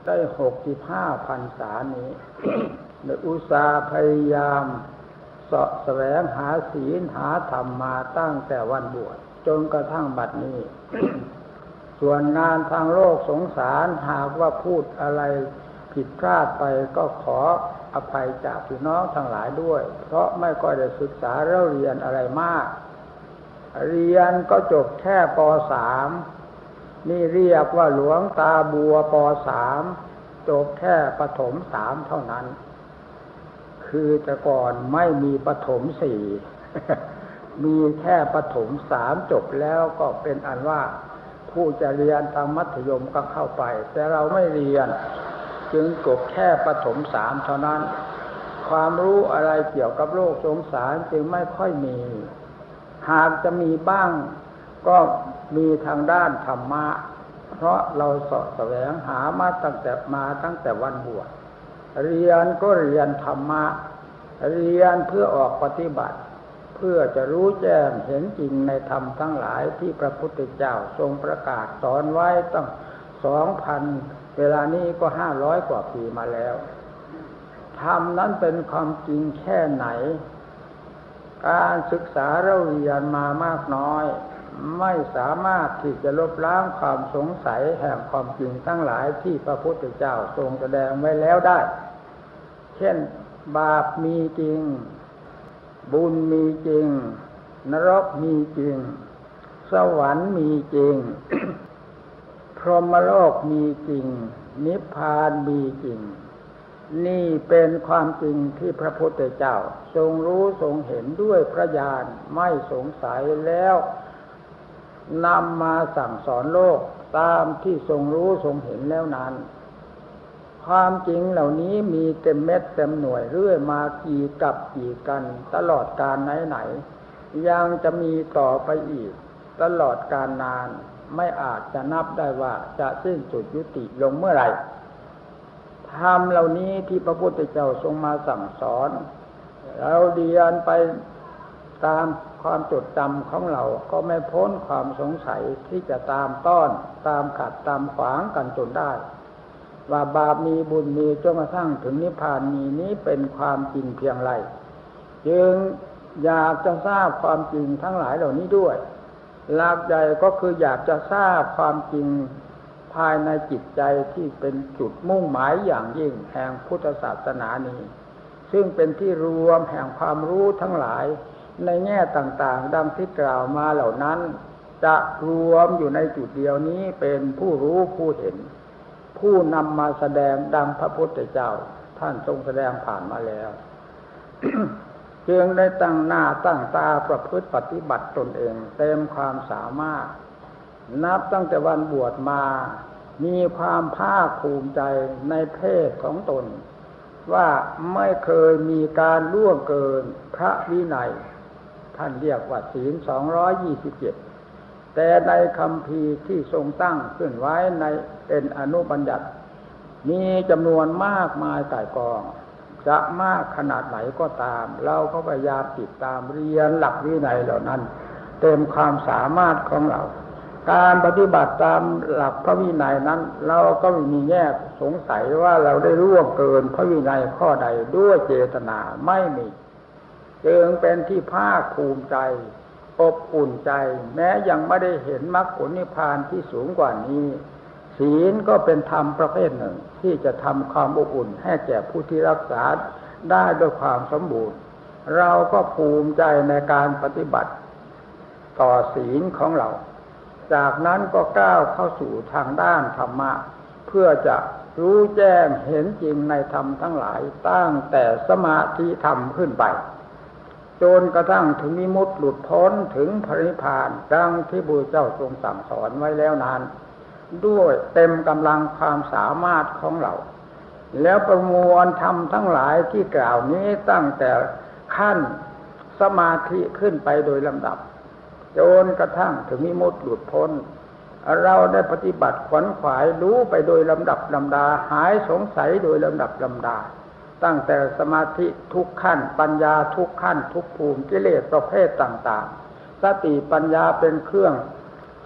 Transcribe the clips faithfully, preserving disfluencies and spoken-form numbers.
ได้หกสิบห้าพรรษานี้ ได้อุตส่าห์พยายามเสาะแสวงหาศีลหาธรรมมาตั้งแต่วันบวชจนกระทั่งบัดนี้ ส่วนงานทางโลกสงสารหากว่าพูดอะไรผิดพลาดไปก็ขออภัยจากพี่น้องทั้งหลายด้วยเพราะไม่ค่อยได้ศึกษาแล้วเรียนอะไรมากเรียนก็จบแค่ป สาม นี่เรียกว่าหลวงตาบัวป สาม จบแค่ประถมสามเท่านั้นคือแต่ก่อนไม่มีประถมสี่ มีแค่ประถมสามจบแล้วก็เป็นอันว่าผู้จะเรียนทางมัธยมก็เข้าไปแต่เราไม่เรียนจึงจบแค่ประถมสามเท่านั้นความรู้อะไรเกี่ยวกับโลกสงสารจึงไม่ค่อยมีหากจะมีบ้างก็มีทางด้านธรรมะเพราะเราเสาะแสวงหามาตั้งแต่มาตั้งแต่วันบวชเรียนก็เรียนธรรมะเรียนเพื่อออกปฏิบัติเพื่อจะรู้แจ้งเห็นจริงในธรรมทั้งหลายที่พระพุทธเจ้าทรงประกาศสอนไว้ตั้ง สองพัน เวลานี้ก็ห้าร้อยกว่าปีมาแล้วธรรมนั้นเป็นความจริงแค่ไหนการศึกษาเราเรียนมามากน้อยไม่สามารถที่จะลบล้างความสงสัยแห่งความจริงทั้งหลายที่พระพุทธเจ้าทรงแสดงไว้แล้วได้เช่นบาปมีจริงบุญมีจริงนรกมีจริงสวรรค์มีจริง พรหมโลกมีจริงนิพพานมีจริงนี่เป็นความจริงที่พระพุทธเจ้าทรงรู้ทรงเห็นด้วยพระญาณไม่สงสัยแล้วนำมาสั่งสอนโลกตามที่ทรงรู้ทรงเห็นแล้วนั้นความจริงเหล่านี้มีเต็มเม็ดเต็มหน่วยเรื่อยมากี่กับกี่กันตลอดกาลไหนๆยังจะมีต่อไปอีกตลอดกาลนานไม่อาจจะนับได้ว่าจะสิ้นสุดยุติลงเมื่อไหร่ธรรมเหล่านี้ที่พระพุทธเจ้าทรงมาสั่งสอนเราเรียนไปตามความจดจำของเราก็ไม่พ้นความสงสัยที่จะตามต้อนตามขัดตามขวางกันจนได้ว่าบาปมีบุญมีจนกระทั่งถึงนิพพานมีนี้เป็นความจริงเพียงไรจึงอยากจะทราบความจริงทั้งหลายเหล่านี้ด้วยหลักใหญ่ก็คืออยากจะทราบความจริงภายในจิตใจที่เป็นจุดมุ่งหมายอย่างยิ่งแห่งพุทธศาสนานี้ซึ่งเป็นที่รวมแห่งความรู้ทั้งหลายในแง่ต่างๆดังที่กล่าวมาเหล่านั้นจะรวมอยู่ในจุดเดียวนี้เป็นผู้รู้ผู้เห็นผู้นำมาแสดงดังพระพุทธเจ้าท่านทรงแสดงผ่านมาแล้ว จึงได้ตั้งหน้าตั้งตาประพฤติปฏิบัติตนเองเต็มความสามารถนับตั้งแต่วันบวชมามีความภาคภูมิใจในเพศของตนว่าไม่เคยมีการล่วงเกินพระวินัยท่านเรียกว่าศีลสองร้อยยี่สิบเจ็ดแต่ในคัมภีร์ที่ทรงตั้งขึ้นไว้ในเป็นอนุบัญญัติมีจำนวนมากมายก่ายกองจะมากขนาดไหนก็ตามเราก็พยายามติดตามเรียนหลักวินัยเหล่านั้นเต็มความสามารถของเราการปฏิบัติตามหลักพระวินัยนั้นเราก็ไม่มีแง่สงสัยว่าเราได้ล่วงเกินพระวินัยข้อใดด้วยเจตนาไม่มีจึงเป็นที่ภาคภูมิใจอบอุ่นใจแม้ยังไม่ได้เห็นมรรคผลนิพพานที่สูงกว่านี้ศีลก็เป็นธรรมประเภทหนึ่งที่จะทำความอบอุ่นให้แก่ผู้ที่รักษาได้ด้วยความสมบูรณ์เราก็ภูมิใจในการปฏิบัติต่อศีลของเราจากนั้นก็ก้าวเข้าสู่ทางด้านธรรมะเพื่อจะรู้แจ้งเห็นจริงในธรรมทั้งหลายตั้งแต่สมาธิธรรมขึ้นไปจนกระทั่งถึงวิมุตติหลุดพ้นถึงพระนิพพานดังที่พระพุทธเจ้าทรงสั่งสอนไว้แล้วนั้นด้วยเต็มกำลังความสามารถของเราแล้วประมวลธรรมทั้งหลายที่กล่าวนี้ตั้งแต่ขั้นสมาธิขึ้นไปโดยลำดับจนกระทั่งถึงวิมุตติหลุดพ้นเราได้ปฏิบัติขวนขวายรู้ไปโดยลำดับลำดาหายสงสัยโดยลำดับลำดาตั้งแต่สมาธิทุกขั้นปัญญาทุกขั้นทุกภูมิกิเลสประเภทต่างๆสติปัญญาเป็นเครื่องท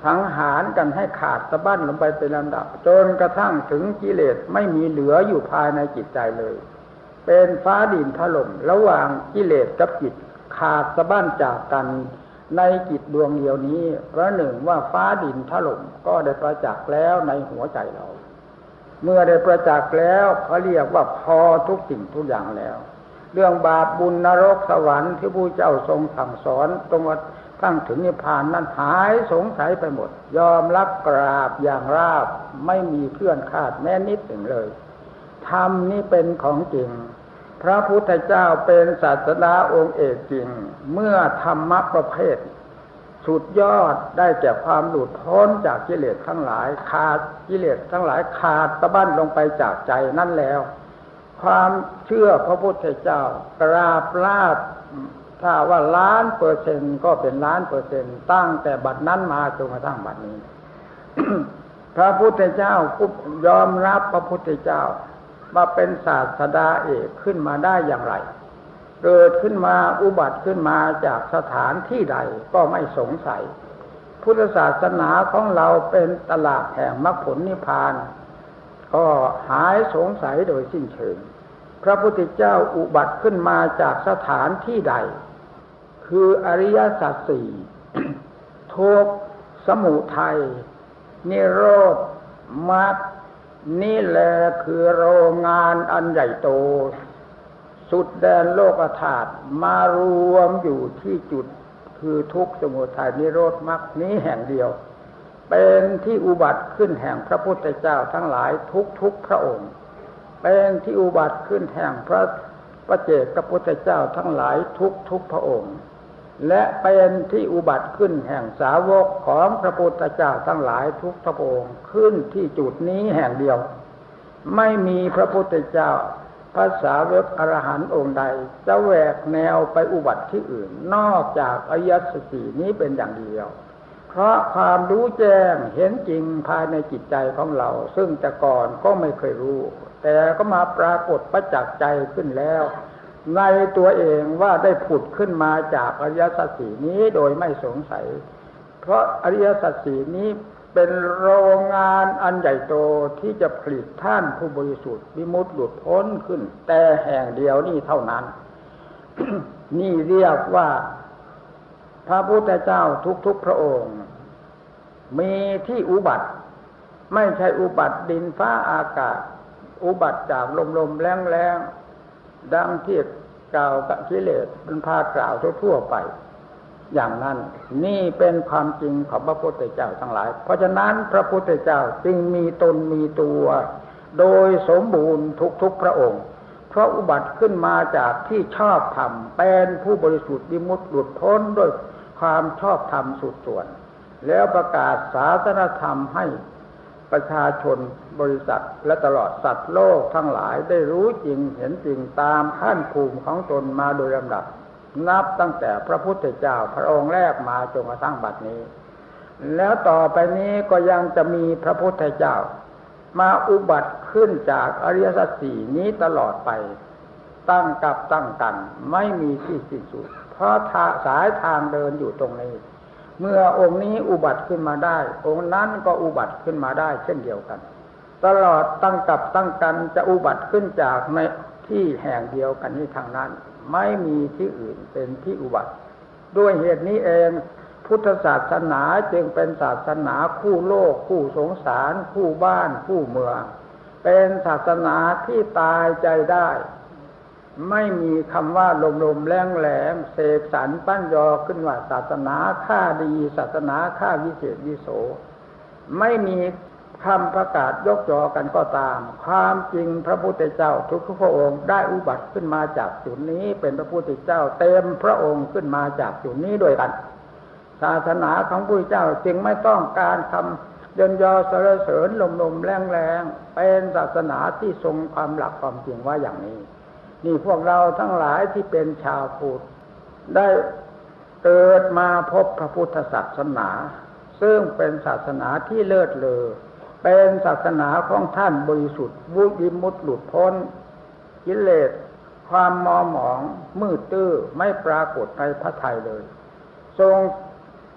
สังหารกันให้ขาดสะบั้นลงไปเป็นลำดับจนกระทั่งถึงกิเลสไม่มีเหลืออยู่ภายในจิตใจเลยเป็นฟ้าดินถล่มระหว่างกิเลสกับจิตขาดสะบั้นจากกันในจิตดวงเดียวนี้ประหนึ่งว่าฟ้าดินถล่มก็ได้ประจักษ์แล้วในหัวใจเราเมื่อได้ประจักษ์แล้วเขาเรียกว่าพอทุกสิ่งทุกอย่างแล้วเรื่องบาปบุญนรกสวรรค์ที่ผู้เจ้าทรงสั่งสอนตรงตั้งถึงนิพพานนั้นหายสงสัยไปหมดยอมรับกราบอย่างราบไม่มีเคลื่อนคลาดแม้นิดหนึ่งเลยธรรมนี้เป็นของจริงพระพุทธเจ้าเป็นศาสดาองค์เอกจริงเมื่อธรรมะประเภทสุดยอดได้แก่ความหลุดพ้นจากกิเลสทั้งหลายขาดกิเลสทั้งหลายขาดสะบั้นลงไปจากใจนั่นแล้วความเชื่อพระพุทธเจ้ากราบลาบถ้าว่าล้านเปอร์เซ็นต์ก็เป็นล้านเปอร์เซ็นต์ตั้งแต่บัดนั้นมาจนกระทั่งบัดนี้ พระพุทธเจ้ายอมรับพระพุทธเจ้ามาเป็นศาสดาเอกขึ้นมาได้อย่างไรเกิดขึ้นมาอุบัติขึ้นมาจากสถานที่ใดก็ไม่สงสัยพุทธศาสนาของเราเป็นตลาดแห่งมรรคผลนิพพานก็หายสงสัยโดยสิ้นเชิงพระพุทธเจ้าอุบัติขึ้นมาจากสถานที่ใดคืออริยสัจสี่ ทุกข์สมุทัยนิโรธมรรคนี่แหละคือโรงงานอันใหญ่โตสุดแดนโลกธาตุมารวมอยู่ที่จุดคือทุกข์สมุทัยนิโรธมรรคนี้แห่งเดียวเป็นที่อุบัติขึ้นแห่งพระพุทธเจ้าทั้งหลายทุกๆพระองค์เป็นที่อุบัติขึ้นแห่งพระปัจเจกพุทธเจ้าทั้งหลายทุกๆพระองค์และเป็นที่อุบัติขึ้นแห่งสาวกของพระพุทธเจ้าทั้งหลายทุกพระองค์ขึ้นที่จุดนี้แห่งเดียวไม่มีพระพุทธเจ้าพระสาวกอรหันต์องค์ใดจะแหวกแนวไปอุบัติที่อื่นนอกจากอริยสัจสี่นี้เป็นอย่างเดียวเพราะความรู้แจ้งเห็นจริงภายในจิตใจของเราซึ่งแต่ก่อนก็ไม่เคยรู้แต่ก็มาปรากฏประจักษ์ใจขึ้นแล้วในตัวเองว่าได้ผุดขึ้นมาจากอริยสัจสี่นี้โดยไม่สงสัยเพราะอริยสัจสี่นี้เป็นโรงงานอันใหญ่โตที่จะผลิตท่านผู้บริสุทธิ์วิมุตติหลุดพ้นขึ้นแต่แห่งเดียวนี่เท่านั้น นี่เรียกว่าพระพุทธเจ้าทุกๆพระองค์มีที่อุบัติไม่ใช่อุบัติดินฟ้าอากาศอุบัติจากลมๆแรงๆดังที่กล่าวกับกิเลสเป็นพากล่าวทั่วๆไปอย่างนั้นนี่เป็นความจริงของพระพุทธเจ้าทั้งหลายเพราะฉะนั้นพระพุทธเจ้าจึงมีตนมีตัวโดยสมบูรณ์ทุกๆพระองค์เพราะอุบัติขึ้นมาจากที่ชอบธรรมเป็นผู้บริสุทธิ์วิมุตติหลุดพ้นด้วยความชอบธรรมสุดส่วนแล้วประกาศศาสนธรรมให้ประชาชนบริษัทและตลอดสัตว์โลกทั้งหลายได้รู้จริงเห็นจริงตามขั้นภูมิของตนมาโดยลำดับนับตั้งแต่พระพุทธเจ้าพระองค์แรกมาจนกระทั่งบัดนี้แล้วต่อไปนี้ก็ยังจะมีพระพุทธเจ้ามาอุบัติขึ้นจากอริยสัจสี่นี้ตลอดไปตั้งกับตั้งกันไม่มีที่สิ้นสุดเพราะสายทางเดินอยู่ตรงนี้เมื่อองค์นี้อุบัติขึ้นมาได้องค์นั้นก็อุบัติขึ้นมาได้เช่นเดียวกันตลอดตั้งกับตั้งกันจะอุบัติขึ้นจากในที่แห่งเดียวกันนี้ทางนั้นไม่มีที่อื่นเป็นที่อุบัติด้วยเหตุนี้เองพุทธศาสนาจึงเป็นศาสนาคู่โลกคู่สงสารคู่บ้านคู่เมืองเป็นศาสนาที่ตายใจได้ไม่มีคำว่าลมๆแรงๆเสกสรรปั้นยอขึ้นว่าศาสนาข้าดีศาสนาข้าวิเศษวิโสไม่มีคำประกาศยกยอกันก็ตามความจริงพระพุทธเจ้าทุกพระองค์ได้อุบัติขึ้นมาจากจุดนี้เป็นพระพุทธเจ้าเต็มพระองค์ขึ้นมาจากจุดนี้ด้วยกันศาสนาของพระพุทธเจ้าจึงไม่ต้องการคำยนยอสรรเสริญลมๆแรงๆเป็นศาสนาที่ทรงความหลักความจริงว่าอย่างนี้นี่พวกเราทั้งหลายที่เป็นชาวพุทธได้เกิดมาพบพระพุทธศาสนาซึ่งเป็นศาสนาที่เลิศเลอเป็นศาสนาของท่านบริสุทธิ์วิมุตติหลุดพ้นกิเลสความมัวหมองมืดตื้อไม่ปรากฏในพระทัยเลยทรง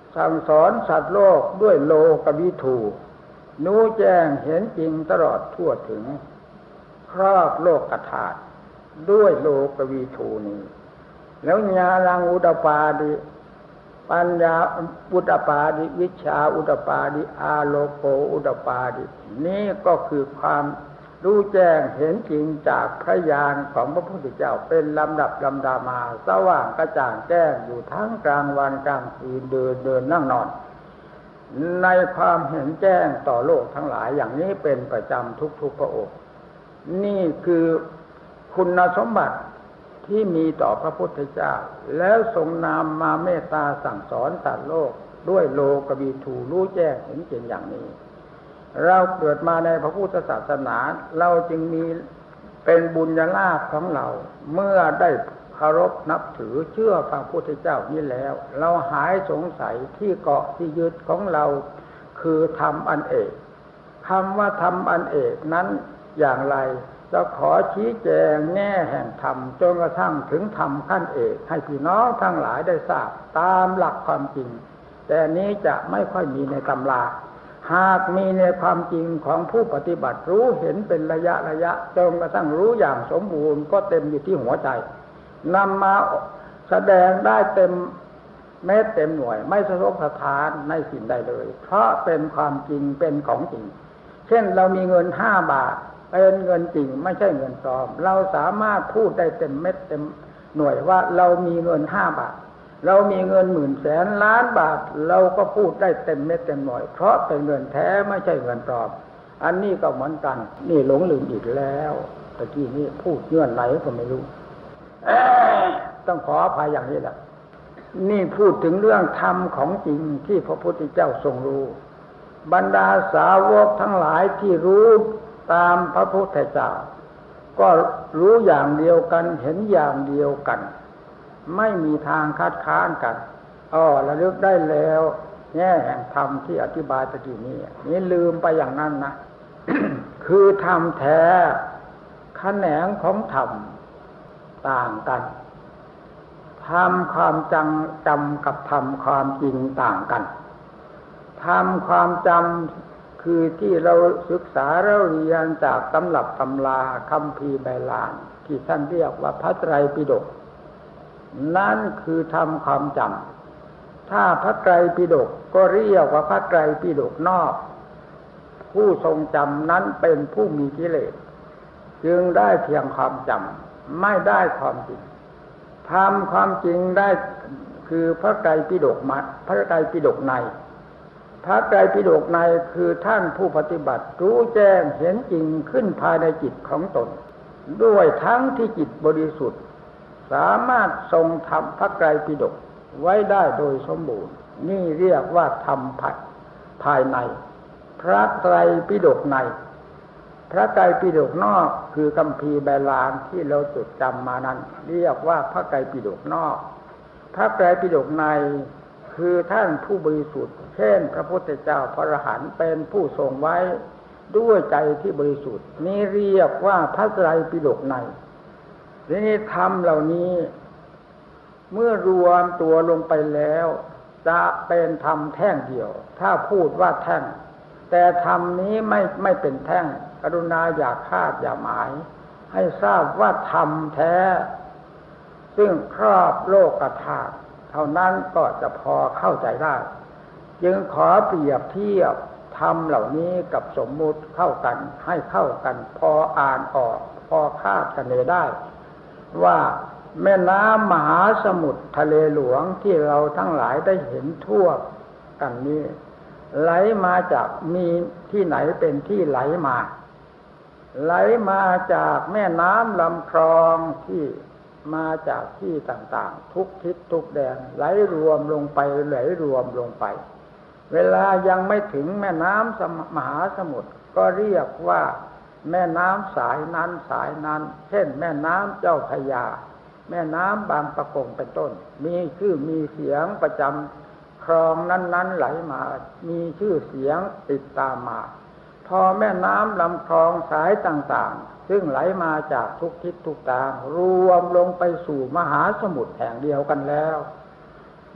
สั่งสอนสัตว์โลกด้วยโลกวิถูรู้แจ้งเห็นจริงตลอดทั่วถึงครอบโลกธาตุด้วยโลกวิถูนี้แล้วญาณังอุตปาดิปัญญาอุตปาดิวิชชาอุตปาดิอาโลโกอุตปาดินี่ก็คือความรู้แจ้งเห็นจริงจากพระญาณของพระพุทธเจ้าเป็นลำดับลำดามาสว่างกระจ่างแจ้งอยู่ทั้งกลางวันกลางคืนเดินเดินนั่งนอนในความเห็นแจ้งต่อโลกทั้งหลายอย่างนี้เป็นประจำทุกๆพระองค์นี่คือคุณสมบัติที่มีต่อพระพุทธเจ้าแล้วทรงนำมาเมตตาสั่งสอนสัตว์โลกด้วยโลกวิถูรู้แจ้งเห็นจริงอย่างนี้เราเกิดมาในพระพุทธศาสนาเราจึงมีเป็นบุญญาลาภของเราเมื่อได้เคารพนับถือเชื่อพระพุทธเจ้านี้แล้วเราหายสงสัยที่เกาะที่ยึดของเราคือธรรมอันเอกคำว่าธรรมอันเอกนั้นอย่างไรจะขอชี้แจงแง่แห่งธรรมจนกระทั่งถึงธรรมขั้นเอกให้พี่น้องทั้งหลายได้ทราบตามหลักความจริงแต่นี้จะไม่ค่อยมีในตำราหากมีในความจริงของผู้ปฏิบัติรู้เห็นเป็นระยะระยะจนกระทั่งรู้อย่างสมบูรณ์ก็เต็มอยู่ที่หัวใจนำมาแสดงได้เต็มเม็ดเต็มหน่วยไม่สะทกสะท้านในสิ่งใดเลยเพราะเป็นความจริงเป็นของจริงเช่นเรามีเงินห้าบาทเป็นเงินจริงไม่ใช่เงินปลอมเราสามารถพูดได้เต็มเม็ดเต็มหน่วยว่าเรามีเงินห้าบาทเรามีเงินหมื่นแสนล้านบาทเราก็พูดได้เต็มเม็ดเต็มหน่วยเพราะเป็นเงินแท้ไม่ใช่เงินปลอมอันนี้ก็เหมือนกันนี่หลงลืมอีกแล้วตะกี้นี้พูดเงื่อนไหนก็ไม่รู้ต้องขออภัยอย่างนี้แหละนี่พูดถึงเรื่องธรรมของจริงที่พระพุทธเจ้าทรงรู้บรรดาสาวกทั้งหลายที่รู้ตามพระพุทธเจ้าก็รู้อย่างเดียวกันเห็นอย่างเดียวกันไม่มีทางคัดค้านกันอ้อระลึกได้แล้วแง่แห่งธรรมที่อธิบายตะกี้นี้นี่ลืมไปอย่างนั้นนะ คือธรรมแท้แขนงของธรรมต่างกันธรรมความจังจำกับธรรมความจริงต่างกันธรรมความจำคือที่เราศึกษาเราเรียนจากตำรับตำราคัมภีร์ไบลานที่ท่านเรียกว่าพระไตรปิฎกนั่นคือธรรมความจำถ้าพระไตรปิฎกก็เรียกว่าพระไตรปิฎกนอกผู้ทรงจำนั้นเป็นผู้มีกิเลสจึงได้เพียงความจำไม่ได้ความจริงทำความจริงได้คือพระไตรปิฎกมาพระไตรปิฎกในพระไตรปิฎกในคือท่านผู้ปฏิบัติรู้แจ้งเห็นจริงขึ้นภายในจิตของตนด้วยทั้งที่จิตบริสุทธิ์สามารถทรงทำพระไตรปิฎกไว้ได้โดยสมบูรณ์นี่เรียกว่าธรรมผัดภายในพระไตรปิฎกในพระไตรปิฎกนอกคือคัมภีร์ไบลานที่เราจดจำมานั้นเรียกว่าพระไตรปิฎกนอกพระไตรปิฎกในคือท่านผู้บริสุทธิ์เช่นพระพุทธเจ้าพระอรหันต์เป็นผู้ทรงไว้ด้วยใจที่บริสุทธิ์นี้เรียกว่าพระไตรปิฎกในนี่ธรรมเหล่านี้เมื่อรวมตัวลงไปแล้วจะเป็นธรรมแท่งเดียวถ้าพูดว่าแท่งแต่ธรรมนี้ไม่ไม่เป็นแท่งกรุณาอย่าคาดอย่าหมายให้ทราบว่าธรรมแท้ซึ่งครอบโลกธาตุเท่านั้นก็จะพอเข้าใจได้จึงขอเปรียบเทียบธรรมเหล่านี้กับสมมุติเข้ากันให้เข้ากันพออ่านออกพอคาดคะเนได้ว่าแม่น้ำมหาสมุทรทะเลหลวงที่เราทั้งหลายได้เห็นทั่วกันนี้ไหลมาจากมีที่ไหนเป็นที่ไหลมาไหลมาจากแม่น้ำลำคลองที่มาจากที่ต่างๆทุกทิศทุกแดนไหลรวมลงไปไหลรวมลงไปเวลายังไม่ถึงแม่น้ำมหาสมุทรก็เรียกว่าแม่น้ำสายนั้นสายนั้นเช่นแม่น้ำเจ้าพระยาแม่น้ำบางปะกงเป็นต้นมีชื่อมีเสียงประจำคลองนั้นๆไหลมามีชื่อเสียงติดตามมาพอแม่น้ำลำคลองสายต่างๆซึ่งไหลมาจากทุกทิศทุกทางรวมลงไปสู่มหาสมุทรแห่งเดียวกันแล้ว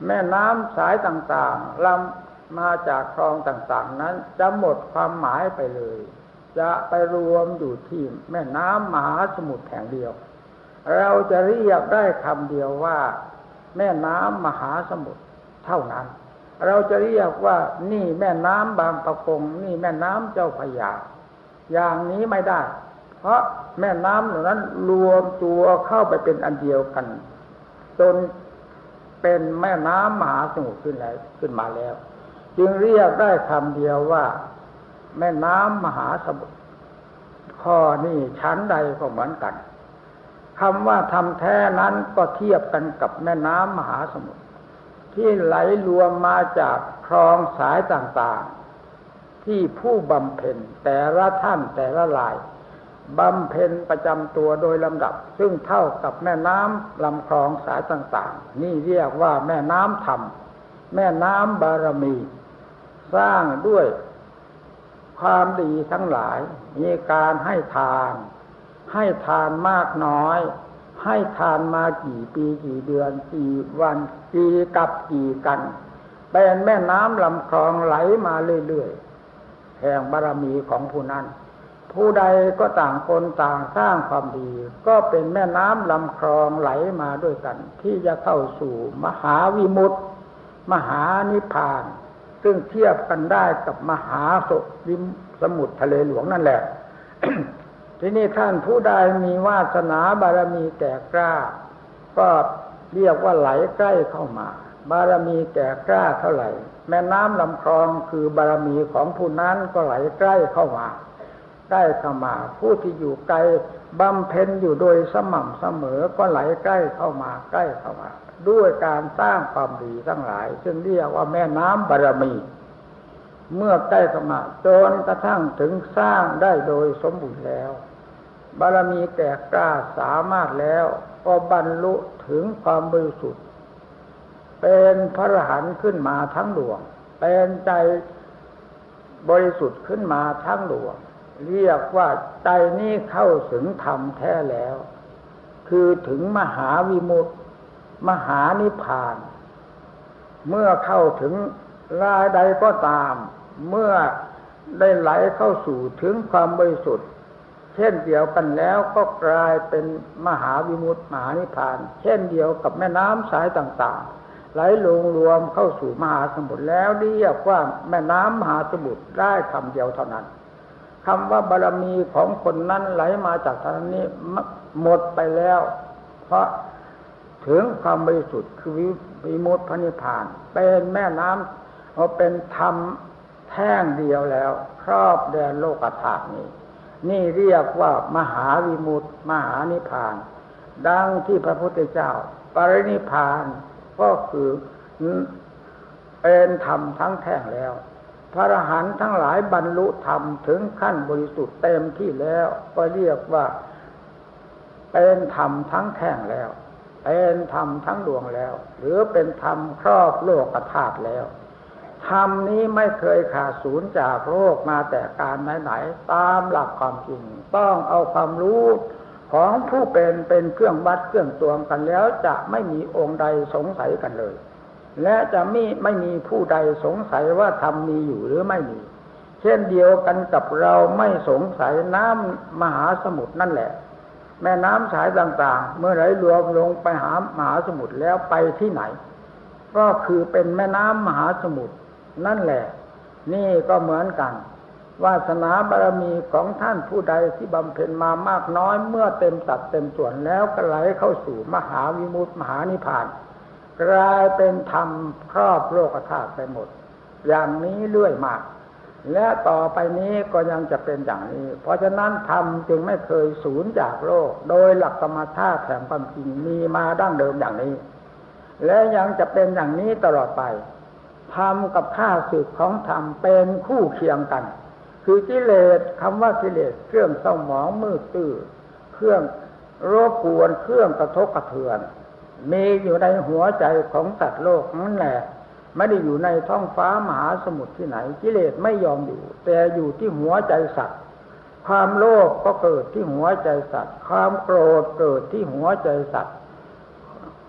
แม่น้ำสายต่างๆลำมาจากคลองต่างๆนั้นจะหมดความหมายไปเลยจะไปรวมอยู่ที่แม่น้ำมหาสมุทรแห่งเดียวเราจะเรียกได้คำเดียวว่าแม่น้ำมหาสมุทรเท่านั้นเราจะเรียกว่านี่แม่น้ำบางปะกงนี่แม่น้ำเจ้าพระยาอย่างนี้ไม่ได้เพราะแม่น้ำเหล่านั้นรวมตัวเข้าไปเป็นอันเดียวกันจนเป็นแม่น้ำมหาสมุทรขึ้นแล้วขึ้นมาแล้วจึงเรียกได้คำเดียวว่าแม่น้ำมหาสมุทรข้อนี้ชั้นใดก็เหมือนกันคำว่าทำแท้นั้นก็เทียบกันกับแม่น้ำมหาสมุทรที่ไหลรวมมาจากคลองสายต่างๆที่ผู้บำเพ็ญแต่ละท่านแต่ละรายบำเพ็ญประจำตัวโดยลำดับซึ่งเท่ากับแม่น้ำลำคลองสายต่างๆนี่เรียกว่าแม่น้ำธรรมแม่น้ำบารมีสร้างด้วยความดีทั้งหลายมีการให้ทานให้ทานมากน้อยให้ทานมากี่ปีกี่เดือนกี่วันกี่กับกี่กันเป็นแม่น้ำลำคลองไหลมาเรื่อยๆแห่งบารมีของผู้นั้นผู้ใดก็ต่างคนต่างสร้างความดีก็เป็นแม่น้ำลำคลองไหลมาด้วยกันที่จะเข้าสู่มหาวิมุตติมหานิพพานซึ่งเทียบกันได้กับมหาสมุทรทะเลหลวงนั่นแหละ ที่นี่ท่านผู้ใดมีวาสนาบารมีแก่กล้าก็เรียกว่าไหลใกล้เข้ามาบารมีแก่กล้าเท่าไหร่แม่น้ำลำคลองคือบารมีของผู้นั้นก็ไหลใกล้เข้ามาใกล้เข้ามาผู้ที่อยู่ไกลบำเพ็ญอยู่โดยสม่ำเสมอก็ไหลใกล้เข้ามาใกล้เข้ามาด้วยการสร้างความดีทั้งหลายซึ่งเรียกว่าแม่น้ำบารมีเมื่อใกล้เข้ามาจนกระทั่งถึงสร้างได้โดยสมบูรณ์แล้วบารมีแก่กล้าสามารถแล้วก็บรรลุถึงความบริสุทธิ์เป็นพระอรหันต์ขึ้นมาทั้งดวงเป็นใจบริสุทธิ์ขึ้นมาทั้งดวงเรียกว่าใจนี้เข้าถึงธรรมแท้แล้วคือถึงมหาวิมุตติมหานิพพานเมื่อเข้าถึงรายใดก็ตามเมื่อได้ไหลเข้าสู่ถึงความบริสุทธิ์เช่นเดียวกันแล้วก็กลายเป็นมหาวิมุตติมหานิพพานเช่นเดียวกับแม่น้ำสายต่างๆไหลลงรวมเข้าสู่มหาสมุทรแล้วเรียกว่าแม่น้ำมหาสมุทรได้คำเดียวเท่านั้นคำว่าบารมีของคนนั้นไหลมาจากทางนี้หมดไปแล้วเพราะถึงความบริสุทธิ์คือวิมุตติพระนิพพานเป็นแม่น้ำเอาเป็นธรรมแท่งเดียวแล้วครอบแดนโลกธาตุนี้นี่เรียกว่ามหาวิมุตติมหานิพพานดังที่พระพุทธเจ้าปรินิพพานก็คือเป็นธรรมทั้งแท่งแล้วพระอรหันต์ทั้งหลายบรรลุธรรมถึงขั้นบริสุทธิ์เต็มที่แล้วก็เรียกว่าเป็นธรรมทั้งแท่งแล้วเป็นธรรมทั้งดวงแล้วหรือเป็นธรรมครอบโลกธาตุแล้วธรรมนี้ไม่เคยขาดสูญจากโลกมาแต่การไหนๆตามหลักความจริงต้องเอาความรู้ของผู้เป็นเป็นเครื่องวัดเครื่องตวงกันแล้วจะไม่มีองค์ใดสงสัยกันเลยและจะไม่ไม่มีผู้ใดสงสัยว่าธรรมมีอยู่หรือไม่มีเช่นเดียวกันกับเราไม่สงสัยน้ำมหาสมุทรนั่นแหละแม่น้ำสายต่างๆเมื่อไหลรวมลงไปหามหาสมุทรแล้วไปที่ไหนก็คือเป็นแม่น้ำมหาสมุทรนั่นแหละนี่ก็เหมือนกันวาสนาบารมีของท่านผู้ใดที่บำเพ็ญมามากน้อยเมื่อเต็มสัดเต็มส่วนแล้วก็ไหลเข้าสู่มหาวิมุตติมหานิพพานกลายเป็นธรรมครอบโลกธาตุไปหมดอย่างนี้เรื่อยมาและต่อไปนี้ก็ยังจะเป็นอย่างนี้เพราะฉะนั้นธรรมจึงไม่เคยสูญจากโลกโดยหลักธรรมชาติแห่งความจริงมีมาดั้งเดิมอย่างนี้และยังจะเป็นอย่างนี้ตลอดไปธรรมกับข้าศึกของธรรมเป็นคู่เคียงกันคือกิเลสคำว่ากิเลสเครื่องเศร้าหมองมืดตื้อเครื่องรบกวนเครื่องกระทบกระเทือนมีอยู่ในหัวใจของสัตว์โลกนั่นแหละไม่ได้อยู่ในท้องฟ้ามหาสมุทรที่ไหนกิเลสไม่ยอมอยู่แต่อยู่ที่หัวใจสัตว์ความโลภก็เกิดที่หัวใจสัตว์ความโกรธเกิดที่หัวใจสัตว์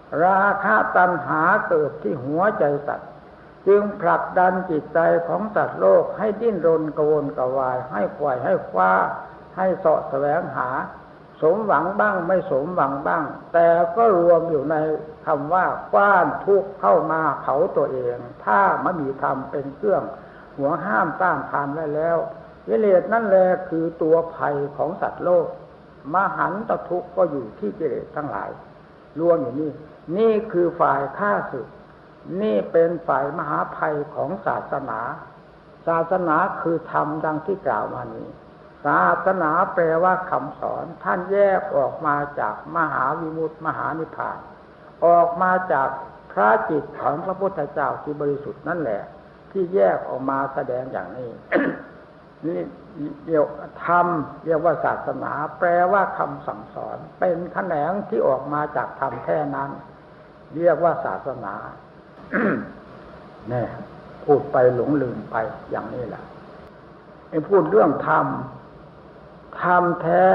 ราคะตัณหาเกิดที่หัวใจสัตว์จึงผลักดันจิตใจของสัตว์โลกให้ดิ้นรนกระวนกระวายให้ไขว่ให้คว้าให้เสาะแสวงหาสมหวังบ้างไม่สมหวังบ้างแต่ก็รวมอยู่ในคำว่ากว้านทุกข์เข้ามาเผาตัวเองถ้าไม่มีธรรมเป็นเครื่องหัวห้ามต้านทานไว้แล้วกิเลสนั่นแหละคือตัวภัยของสัตว์โลกมหันตทุกข์ก็อยู่ที่กิเลสทั้งหลายรวมอยู่นี่นี่คือฝ่ายข้าศึกนี่เป็นฝ่ายมหาภัยของศาสนาศาสนาคือธรรมดังที่กล่าวมานี้ศาสนาแปลว่าคำสอนท่านแยกออกมาจากมหาวิมุตติมหานิพพานออกมาจากพระจิตของพระพุทธเจ้าที่บริสุทธิ์นั่นแหละที่แยกออกมาแสดงอย่างนี้ นี่เรียกธรรมเรียกว่าศาสนาแปลว่าคำสั่งสอนเป็นแขนงที่ออกมาจากธรรมแท้นั้นเรียกว่าศาสนา เนี่ยพูดไปหลงลืมไปอย่างนี้แหละไอ้พูดเรื่องธรรมธรรมแท้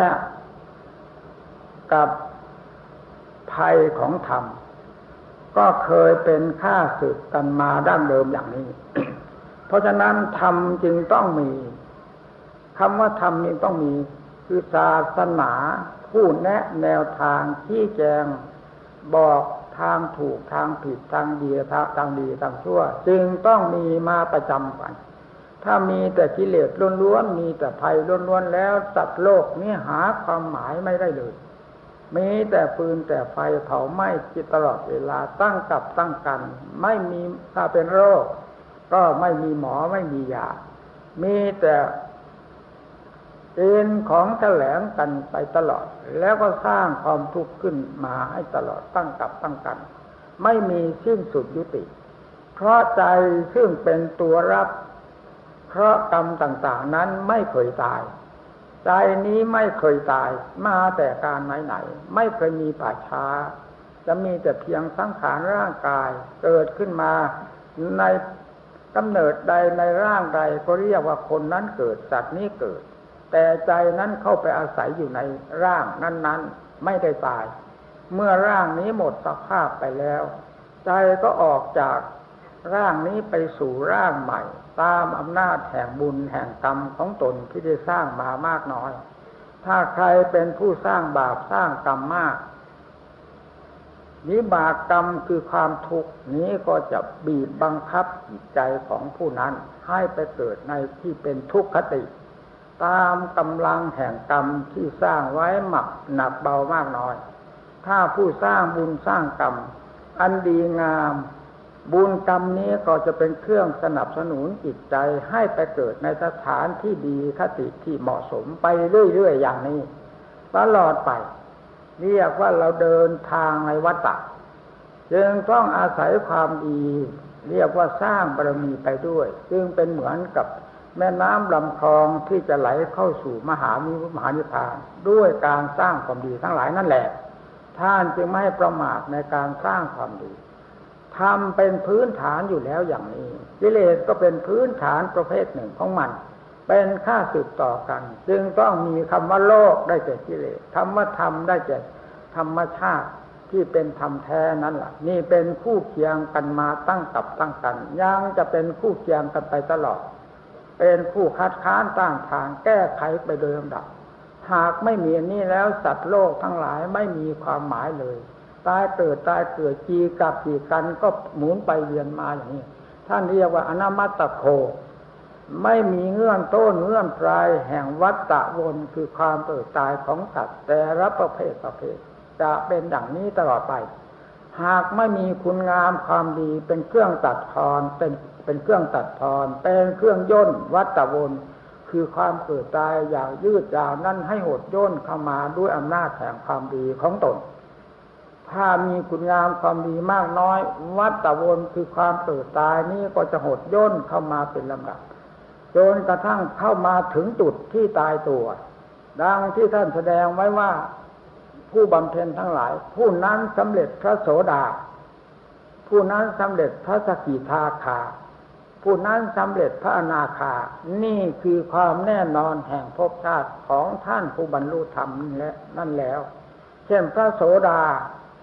กับภัยของธรรมก็เคยเป็นข้าศึกกันมาดั้งเดิมอย่างนี้ เพราะฉะนั้นธรรมจึงต้องมีคำว่าธรรมจึงต้องมีคือศาสนาผู้แนะแนวทางชี้แจงบอกทางถูกทางผิดทางดีทางดีทางชั่วจึงต้องมีมาประจำกันถ้ามีแต่กิเลสล้วนๆมีแต่ภัยล้วนๆแล้วสัตว์โลกนี้หาความหมายไม่ได้เลยมีแต่ฟืนแต่ไฟเผาไหม้จิตตลอดเวลาตั้งกับตั้งกันไม่มีถ้าเป็นโรคก็ไม่มีหมอไม่มียามีแต่เอ็นของแถลงกันไปตลอดแล้วก็สร้างความทุกข์ขึ้นมาให้ตลอดตั้งกับตั้งกันไม่มีสิ้นสุดยุติเพราะใจซึ่งเป็นตัวรับเพราะกรรมต่างๆนั้นไม่เคยตายใจนี้ไม่เคยตายมาแต่การไหนๆไม่เคยมีป่าช้าจะมีแต่เพียงสังขารร่างกายเกิดขึ้นมาในกำเนิดใดในร่างใดก็เรียกว่าคนนั้นเกิดสัตว์นี้เกิดแต่ใจนั้นเข้าไปอาศัยอยู่ในร่างนั้นๆไม่ได้ตายเมื่อร่างนี้หมดสภาพไปแล้วใจก็ออกจากร่างนี้ไปสู่ร่างใหม่ตามอำนาจแห่งบุญแห่งกรรมของตนที่ได้สร้างมามากน้อยถ้าใครเป็นผู้สร้างบาปสร้างกรรมมากวิบากกรรมคือความทุกข์นี้ก็จะบีบบังคับจิตใจของผู้นั้นให้ไปเกิดในที่เป็นทุกขติตามกำลังแห่งกรรมที่สร้างไว้หมักหนักเบามากน้อยถ้าผู้สร้างบุญสร้างกรรมอันดีงามบุญกรรมนี้ก็จะเป็นเครื่องสนับสนุนจิตใจให้ไปเกิดในสถานที่ดีคติที่เหมาะสมไปเรื่อยๆอย่างนี้ตลอดไปเรียกว่าเราเดินทางในวัฏฏะจึงต้องอาศัยความดีเรียกว่าสร้างบารมีไปด้วยจึงเป็นเหมือนกับแม่น้ำลำคลองที่จะไหลเข้าสู่มหาวิมุตติมหานิพพานด้วยการสร้างความดีทั้งหลายนั่นแหละท่านจึงไม่ให้ประมาทในการสร้างความดีทำเป็นพื้นฐานอยู่แล้วอย่างนี้กิเลสก็เป็นพื้นฐานประเภทหนึ่งของมันเป็นข้าศึกต่อกันจึงต้องมีคำว่าโลกได้แก่กิเลสคำว่าธรรมได้แก่ธรรมชาติที่เป็นธรรมแท้นั่นแหละนี่เป็นคู่เคียงกันมาตั้งกับตั้งกันยังจะเป็นคู่เคียงกันไปตลอดเป็นผู้คัดค้านต้านทานแก้ไขไปโดยลำดับหากไม่มีอันนี้แล้วสัตว์โลกทั้งหลายไม่มีความหมายเลยตายเกิดตายเกิดจีกับจีกันก็หมุนไปเวียนมาอย่างนี้ท่านเรียกว่าอนัมตโคไม่มีเงื่อนต้นเงื่อนปลายแห่งวัฏฏะวนคือความเกิดตายของสัตว์แต่ละประเภทประเภทจะเป็นอย่างนี้ตลอดไปหากไม่มีคุณงามความดีเป็นเครื่องตัดทอนเป็นเป็นเครื่องตัดทอนเป็นเครื่องย่นวัฏฏะวนคือความเกิดตายอย่างยืดยาวนั้นให้หดย่นเข้ามาด้วยอำนาจแห่งความดีของตนถ้ามีคุณงามความดีมากน้อยวัฏฏะวนคือความเกิดตายนี้ก็จะหดย่นเข้ามาเป็นลำดับจนกระทั่งเข้ามาถึงจุดที่ตายตัวดังที่ท่านแสดงไว้ว่าผู้บำเพ็ญทั้งหลายผู้นั้นสำเร็จพระโสดาผู้นั้นสำเร็จพระสกิทาคาผู้นั้นสำเร็จพระอนาคานี่คือความแน่นอนแห่งภพชาติของท่านผู้บรรลุธรรมและนั่นแล้วเช่นพระโสดา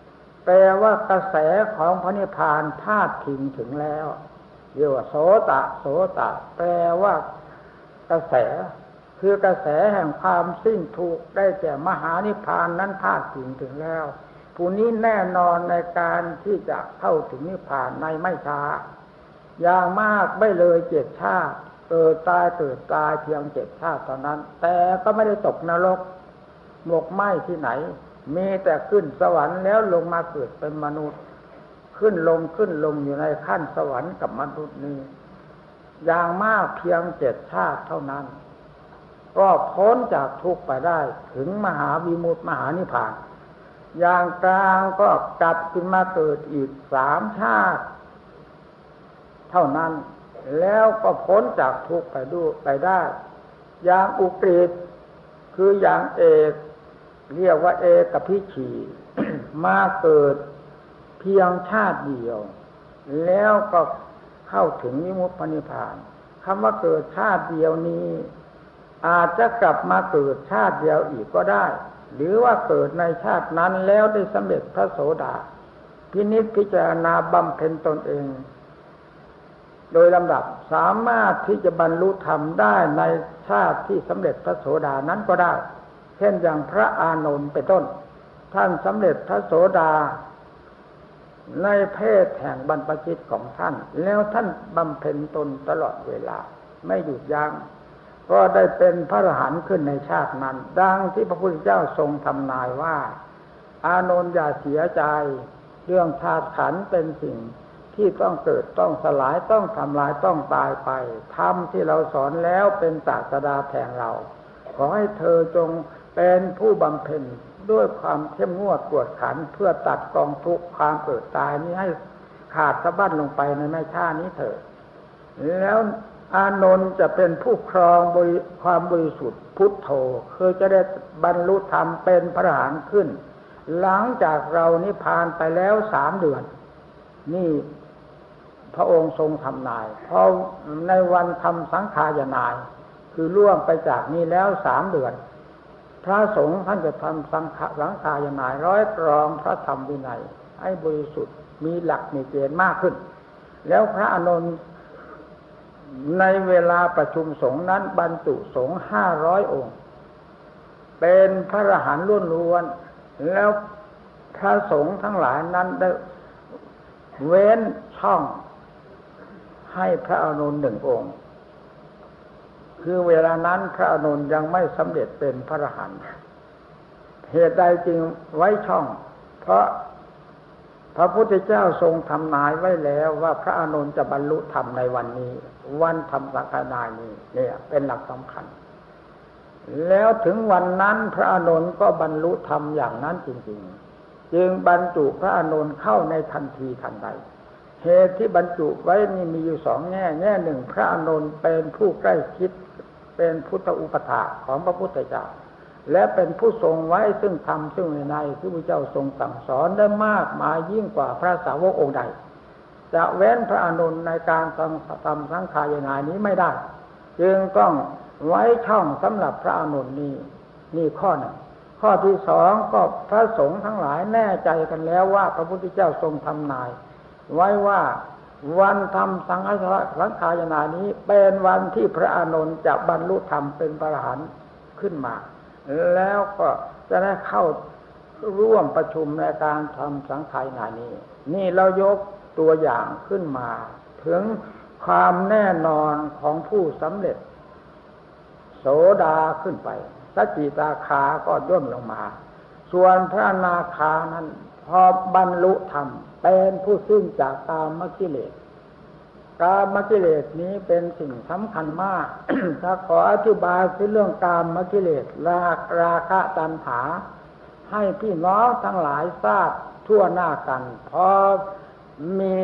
แปลว่ากระแสของพระนิพพานพาดถึงถึงแล้วเรียกว่าโสตะโสตะแปลว่ากระแสคือกระแสแห่งความสิ้นทุกข์ได้แก่มหานิพพานนั้นพาดถึงถึงแล้วผู้นี้แน่นอนในการที่จะเข้าถึงนิพพานในไม่ช้าอย่างมากไม่เลยเจ็ดชาติเกิดตายเกิดตายเพียงเจ็ดชาติเท่านั้นแต่ก็ไม่ได้ตกนรกหมกไหม้ที่ไหนมีแต่ขึ้นสวรรค์แล้วลงมาเกิดเป็นมนุษย์ขึ้นลงขึ้นลงอยู่ในขั้นสวรรค์กับมนุษย์นี้อย่างมากเพียงเจ็ดชาติเท่านั้นก็พ้นจากทุกข์ไปได้ถึงมหาวิมุตติมหานิพพานอย่างกลางก็กลับขึ้นมาเกิดอีกสามชาติเท่านั้นแล้วก็พ้นจากทุกข์ไปด้วยไปได้อย่างอุกฤษคืออย่างเอกเรียกว่าเอกพิชี มาเกิดเพียงชาติเดียวแล้วก็เข้าถึงวิมุตตินิพพานคำว่าเกิดชาติเดียวนี้อาจจะกลับมาเกิดชาติเดียวอีกก็ได้หรือว่าเกิดในชาตินั้นแล้วได้สำเร็จพระโสดาพินิจพิจารณาบำเพ็ญตนเองโดยลำดับสามารถที่จะบรรลุธรรมได้ในชาติที่สำเร็จพระโสดานั้นก็ได้เช่นอย่างพระอานนท์เป็นต้นท่านสำเร็จพระโสดาในเพศแห่งบรรพชิตของท่านแล้วท่านบำเพ็ญตนตลอดเวลาไม่หยุดยั้งก็ได้เป็นพระอรหันต์ขึ้นในชาตินั้นดังที่พระพุทธเจ้าทรงทำนายว่าอานนท์อย่าเสียใจเรื่องธาตุขันธ์เป็นสิ่งที่ต้องเกิดต้องสลายต้องทำลายต้องตายไปธรรมที่เราสอนแล้วเป็นศาสดาแทนเราขอให้เธอจงเป็นผู้บำเพ็ญด้วยความเข้มงวดกวดขันเพื่อตัดกองทุกข์ความเกิดตายนี้ให้ขาดสะบั้นลงไปในไม่ช้านี้เถิดแล้วอานนท์จะเป็นผู้ครองบริความบริสุทธิ์พุทโธคือจะได้บรรลุธรรมเป็นพระอรหันต์ขึ้นหลังจากเรานิพพานไปแล้วสามเดือนนี่พระองค์ทรงทำนายเพราะในวันทำสังฆายนายคือล่วงไปจากนี้แล้วสามเดือนพระสงฆ์ท่านจะทำสังฆสังฆายนายร้อยกรองพระธรรมวินัยให้บริสุทธิ์มีหลักมีเกณฑ์มากขึ้นแล้วพระอานนท์ในเวลาประชุมสงฆ์นั้นบรรจุสงฆ์ห้าร้อยองค์เป็นพระอรหันต์ล้วนๆแล้วพระสงฆ์ทั้งหลายนั้นได้เว้นช่องให้พระอานนท์หนึ่งองค์คือเวลานั้นพระอานนท์ยังไม่สำเร็จเป็นพระอรหันต์เหตุใดจึงไว้ช่องเพราะพระพุทธเจ้าทรงทำนายไว้แล้วว่าพระอานนท์จะบรรลุธรรมในวันนี้วันทำสังฆนายนี้เนี่ยเป็นหลักสำคัญแล้วถึงวันนั้นพระอานนท์ก็บรรลุธรรมอย่างนั้นจริงๆจึงบรรจุพระอานนท์เข้าในทันทีทันใดเหตุที่บรรจุไว้นี่มีอยู่สองแง่แง่หนึ่งพระอานนท์เป็นผู้ใกล้ชิดเป็นพุทธอุปถากของพระพุทธเจ้าและเป็นผู้ทรงไว้ซึ่งธรรมซึ่งวินัยที่พระเจ้าทรงสั่งสอนได้มากมายยิ่งกว่าพระสาวกองค์ใดจะเว้นพระอานนท์ในการทำทำสังฆายนายนี้ไม่ได้จึงต้องไว้ช่องสำหรับพระอานนท์นี้นี่ข้อหนึ่งข้อที่สองก็พระสงฆ์ทั้งหลายแน่ใจกันแล้วว่าพระพุทธเจ้าทรงทำนายไว้ว่าวันทำสังฆสังฆายนานี้เป็นวันที่พระอานนท์จะบรรลุธรรมเป็นพระอรหันต์ขึ้นมาแล้วก็จะได้เข้าร่วมประชุมในการทำสังฆายนานี้นี่เรายกตัวอย่างขึ้นมาถึงความแน่นอนของผู้สำเร็จโสดาขึ้นไปสกิทาคาก็ย่นลงมาส่วนพระอนาคานั้นพอบรรลุธรรมเป็นผู้สิ้นจากกามกิเลสกามกิเลสนี้เป็นสิ่งสำคัญมาก ถ้าขออธิบายเรื่องกามกิเลสราราคะตัณหาให้พี่น้องทั้งหลายทราบทั่วหน้ากันพอมี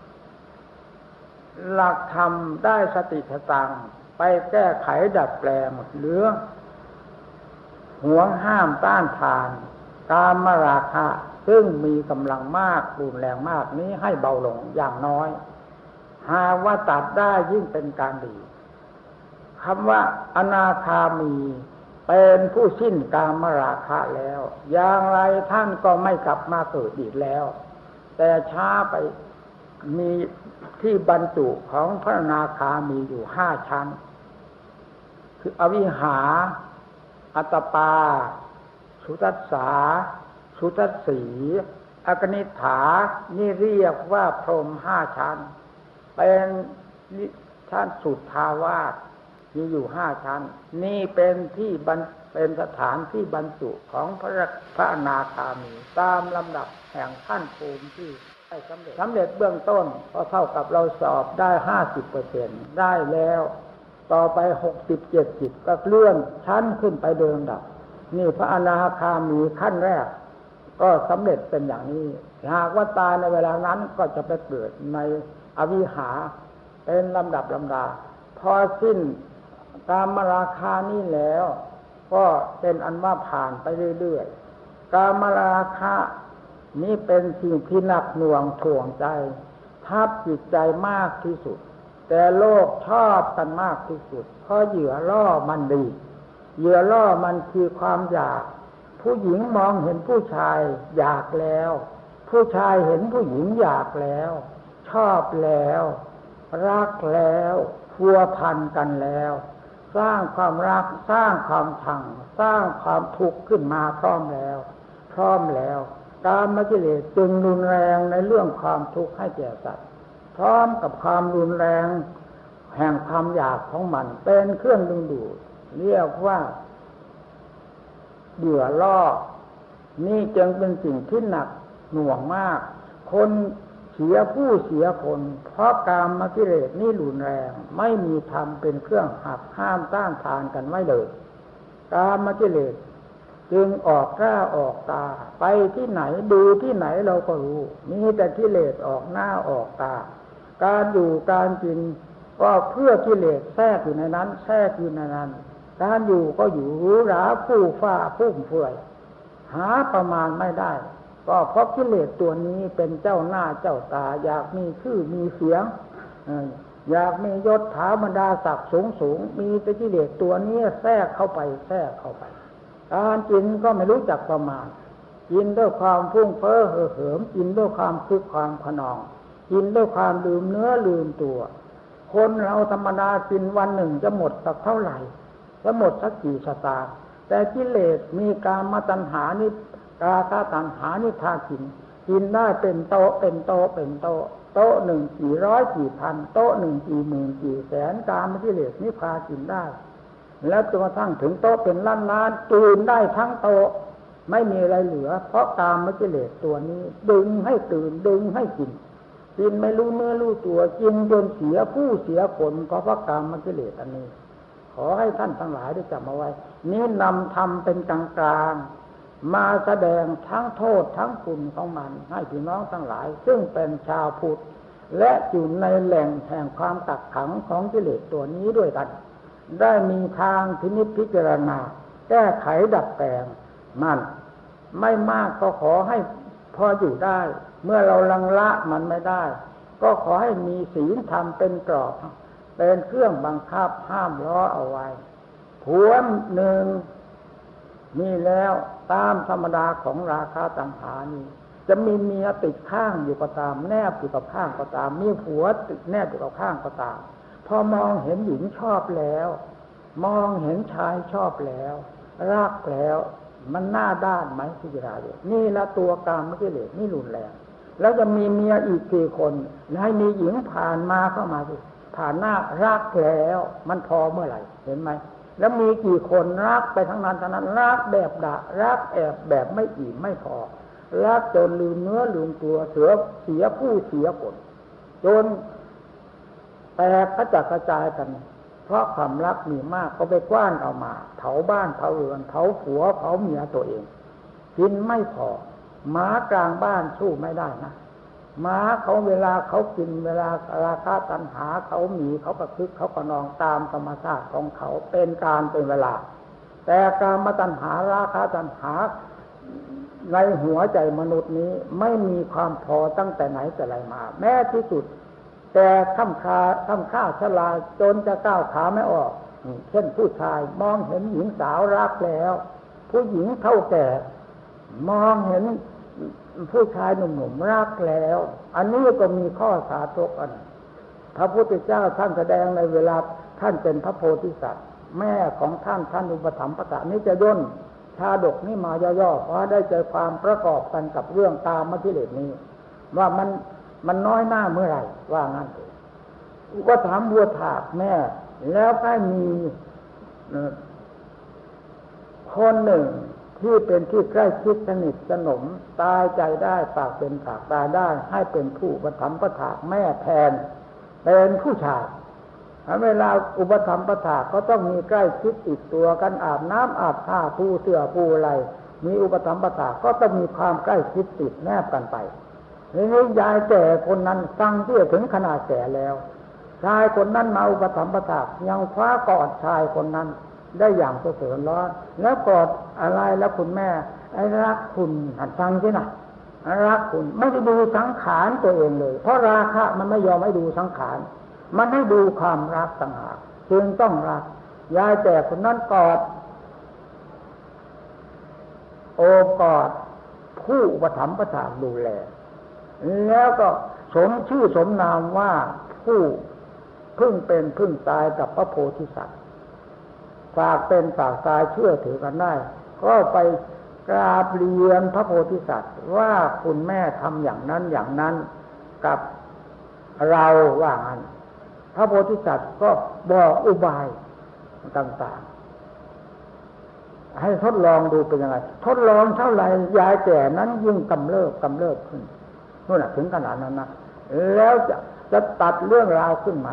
หลักธรรมได้สติสตังไปแก้ไขดัดแปลงหรือห่วงห้ามต้านทานกามราคะซึ่งมีกำลังมากรุนแรงมากนี้ให้เบาลงอย่างน้อยหากว่าตัดได้ยิ่งเป็นการดีคำว่าอนาคามีเป็นผู้สิ้นกามราคะแล้วอย่างไรท่านก็ไม่กลับมาเกิดอีกแล้วแต่ช้าไปมีที่บรรจุของพระอนาคามีอยู่ห้าชั้นคืออวิหาอัตตปาสุทัสสาสุทัสสีอกนิฐานี่เรียกว่าพรหมห้าชั้นเป็นชั้นสุทธาวาสมีอยู่ห้าชั้นนี่เป็นที่เป็นสถานที่บรรจุของพระพระอนาคามีตามลำดับแห่งขั้นภูมิที่ได้สำเร็จสำเร็จเบื้องต้นก็เท่ากับเราสอบได้ ห้าสิบเปอร์เซ็นต์ ได้แล้วต่อไปหกสิบ เจ็ดสิบก็เลื่อนชั้นขึ้นไปโดยลำดับนี่พระอนาคามีขั้นแรกก็สำเร็จเป็นอย่างนี้หากว่าตายในเวลานั้นก็จะไปเกิดในอวิหาเป็นลำดับลำดาพอสิ้นกามราคานี้แล้วก็เป็นอันว่าผ่านไปเรื่อยๆกามราคะนี้เป็นสิ่งที่หนักหน่วงถ่วงใจทับจิตใจมากที่สุดแต่โลกชอบกันมากที่สุดเพราะเหยื่อล่อมันดีเหยื่อล่อมันคือความอยากผู้หญิงมองเห็นผู้ชายอยากแล้วผู้ชายเห็นผู้หญิงอยากแล้วชอบแล้วรักแล้วพัวพันกันแล้วสร้างความรักสร้างความชังสร้างความทุกข์ขึ้นมาพร้อมแล้วพร้อมแล้วกามกิเลสจึงรุนแรงในเรื่องความทุกข์ให้แก่สัตว์พร้อมกับความรุนแรงแห่งความอยากของมันเป็นเครื่องดึงดูดเรียกว่าเหยื่อล่อนี่จึงเป็นสิ่งที่หนักหน่วงมากคนเสียผู้เสียคนเพราะกามกิเลสนี่รุนแรงไม่มีธรรมเป็นเครื่องหักห้ามต้านทานกันไว้เลยกามกิเลสจึงออกหน้าออกตาไปที่ไหนดูที่ไหนเราก็รู้มีแต่กิเลสออกหน้าออกตาการอยู่การกินก็เพื่อกิเลสแทรกอยู่ในนั้นแทรกอยู่ในนั้นการอยู่ก็อยู่หรูหราฟู่ฟ้าฟุ่มเฟือยหาประมาณไม่ได้ก็เพราะกิเลสตัวนี้เป็นเจ้าหน้าเจ้าตาอยากมีชื่อมีเสียงอยากมียศถาบรรดาศักดิ์สูงสูงมีแต่กิเลสตัวนี้แทรกเข้าไปแทรกเข้าไปการกินก็ไม่รู้จักประมาณกินด้วยความฟุ้งเฟ้อเห่อเหิมกินด้วยความคึกความขนองกินด้วยความลืมเนื้อลืมตัวคนเราธรรมดากินวันหนึ่งจะหมดสักเท่าไหร่จะหมดสักกี่สตางค์แต่กิเลสมีกามตัณหานี่กาคาตัณหานี่พากินกินได้เป็นโต๊ะเป็นโต๊ะเป็นโต๊ะโต๊ะหนึ่งกี่ร้อยกี่พันโต๊ะหนึ่งกี่หมื่นกี่แสนกามกิเลสนี่พากินได้แล้วจนกระทั่งถึงโต๊ะเป็นล้านล้านตื่นได้ทั้งโต๊ะไม่มีอะไรเหลือเพราะกามกิเลสตัวนี้ดึงให้ตื่นดึงให้กินกินไม่รู้เนื้อรู้ตัวกินจนเสียผู้เสียคนเพราะกามกิเลสอันนี้ขอให้ท่านทั้งหลายได้จำเอาไว้นี้นำธรรมเป็นกลางกลางมาแสดงทั้งโทษทั้งคุณของมันให้พี่น้องทั้งหลายซึ่งเป็นชาวพุทธและอยู่ในแหล่งแห่งความกักขังของกิเลสตัวนี้ด้วยกันได้มีทางพินิจพิจารณาแก้ไขดัดแปลงมันไม่มากก็ขอให้พออยู่ได้เมื่อเราลังละมันไม่ได้ก็ขอให้มีศีลธรรมเป็นกรอบเป็นเครื่องบังคับห้ามล้อเอาไว้ผัวหนึ่งนี่แล้วตามธรรมดาของราคะตัณหานี่จะมีเมียติดข้างอยู่ก็ตามแนบอยู่กับข้างก็ตามมีผัวติดแนบอยู่กับข้างก็ตามพอมองเห็นหญิงชอบแล้วมองเห็นชายชอบแล้วรักแล้วมันหน้าด้านไหมพิจารณาดูนี่ละตัวกามกิเลสนี่รุนแรงแล้วจะมีเมียอีกกี่คนให้มีหญิงผ่านมาเข้ามาสิผ่านหน้ารักแล้วมันพอเมื่อไหร่เห็นไหมแล้วมีกี่คนรักไปทั้งนั้นทั้งนั้นรักแบบด่ารักแอบแบบไม่อิ่มไม่พอรักจนลืมเนื้อลืมตัวเสือเสียผู้เสียคนจนแตกกระจัดกระจายกันเพราะความรักมีมากก็ไปกว้านเอามาเผาบ้านเผาเรือนเผาผัวเผาเมียตัวเองกินไม่พอหมากลางบ้านสู้ไม่ได้นะหมาเขาเวลาเขากินเวลาราคะตัณหาเขาหมีเขาก็คึกเขาก็นองตามธรรมชาติของเขาเป็นการเป็นเวลาแต่กามตัณหาราคะตัณหาในหัวใจมนุษย์นี้ไม่มีความพอตั้งแต่ไหนแต่ไรมาแม้ที่สุดแต่ข้ามคาข้ามข้าชลาจนจะก้าวขาไม่ออกเช่นผู้ชายมองเห็นหญิงสาวรักแล้วผู้หญิงเท่าแก่มองเห็นผู้ชายหนุ่มๆรักแล้วอันนี้ก็มีข้อสาธกอันพระพุทธเจ้าท่านแสดงในเวลาท่านเป็นพระโพธิสัตว์แม่ของท่านท่านอุปถัมภะนี้จะย่นชาดกนี้มาย่อๆเพราะได้ใจความประกอบกันกับเรื่องกามกิเลสนี้ว่ามันมันน้อยหน้าเมื่อไหร่ว่างั้นก็ถามบัวถากแม่แล้วก็มีคนหนึ่งที่เป็นที่ใกล้ชิดสนิทสนมตายใจได้ปากเป็นปากตายได้ให้เป็นผู้อุปถัมภะแม่แทนเป็นผู้ชายเวลาอุปถัมภะก็ต้องมีใกล้ชิดติดตัวกันอาบน้ำอาบท่าปูเสื่อปูอะไรมีอุปถัมภะก็ต้องมีความใกล้ชิดติดแนบกันไปนี่ยายแก่คนนั้นฟังที่ถึงขนาดแก่แล้วชายคนนั้นมาอุปถัมภะยังคว้ากอดชายคนนั้นได้อย่างเสือร้อนแล้วกอดอะไรแล้วคุณแม่ไอ้รักคุณหัดฟังใช่ไหมรักคุณไม่ได้ดูสังขารตัวเองเลยเพราะราคะมันไม่ยอมให้ดูสังขารมันให้ดูความรักต่างหากจึงต้องรักยายแก่คนนั้นกอดโอบกอดผู้อุปถัมภะดูแลแล้วก็สมชื่อสมนามว่าผู้พึ่งเป็นพึ่งตายกับพระโพธิสัตว์ฝากเป็นฝากตายเชื่อถือกันได้ก็ไปกราบเรียนพระโพธิสัตว์ว่าคุณแม่ทำอย่างนั้นอย่างนั้นกับเราว่างั้นพระโพธิสัตว์ก็บอกอุบายต่างๆให้ทดลองดูเป็นยังไงทดลองเท่าไหร่ยายแก่นั้นยิ่งกำเริบกำเริบขึ้นนู่นน่ะถึงขนาดนั้นนะแล้วจะจะตัดเรื่องราวขึ้นมา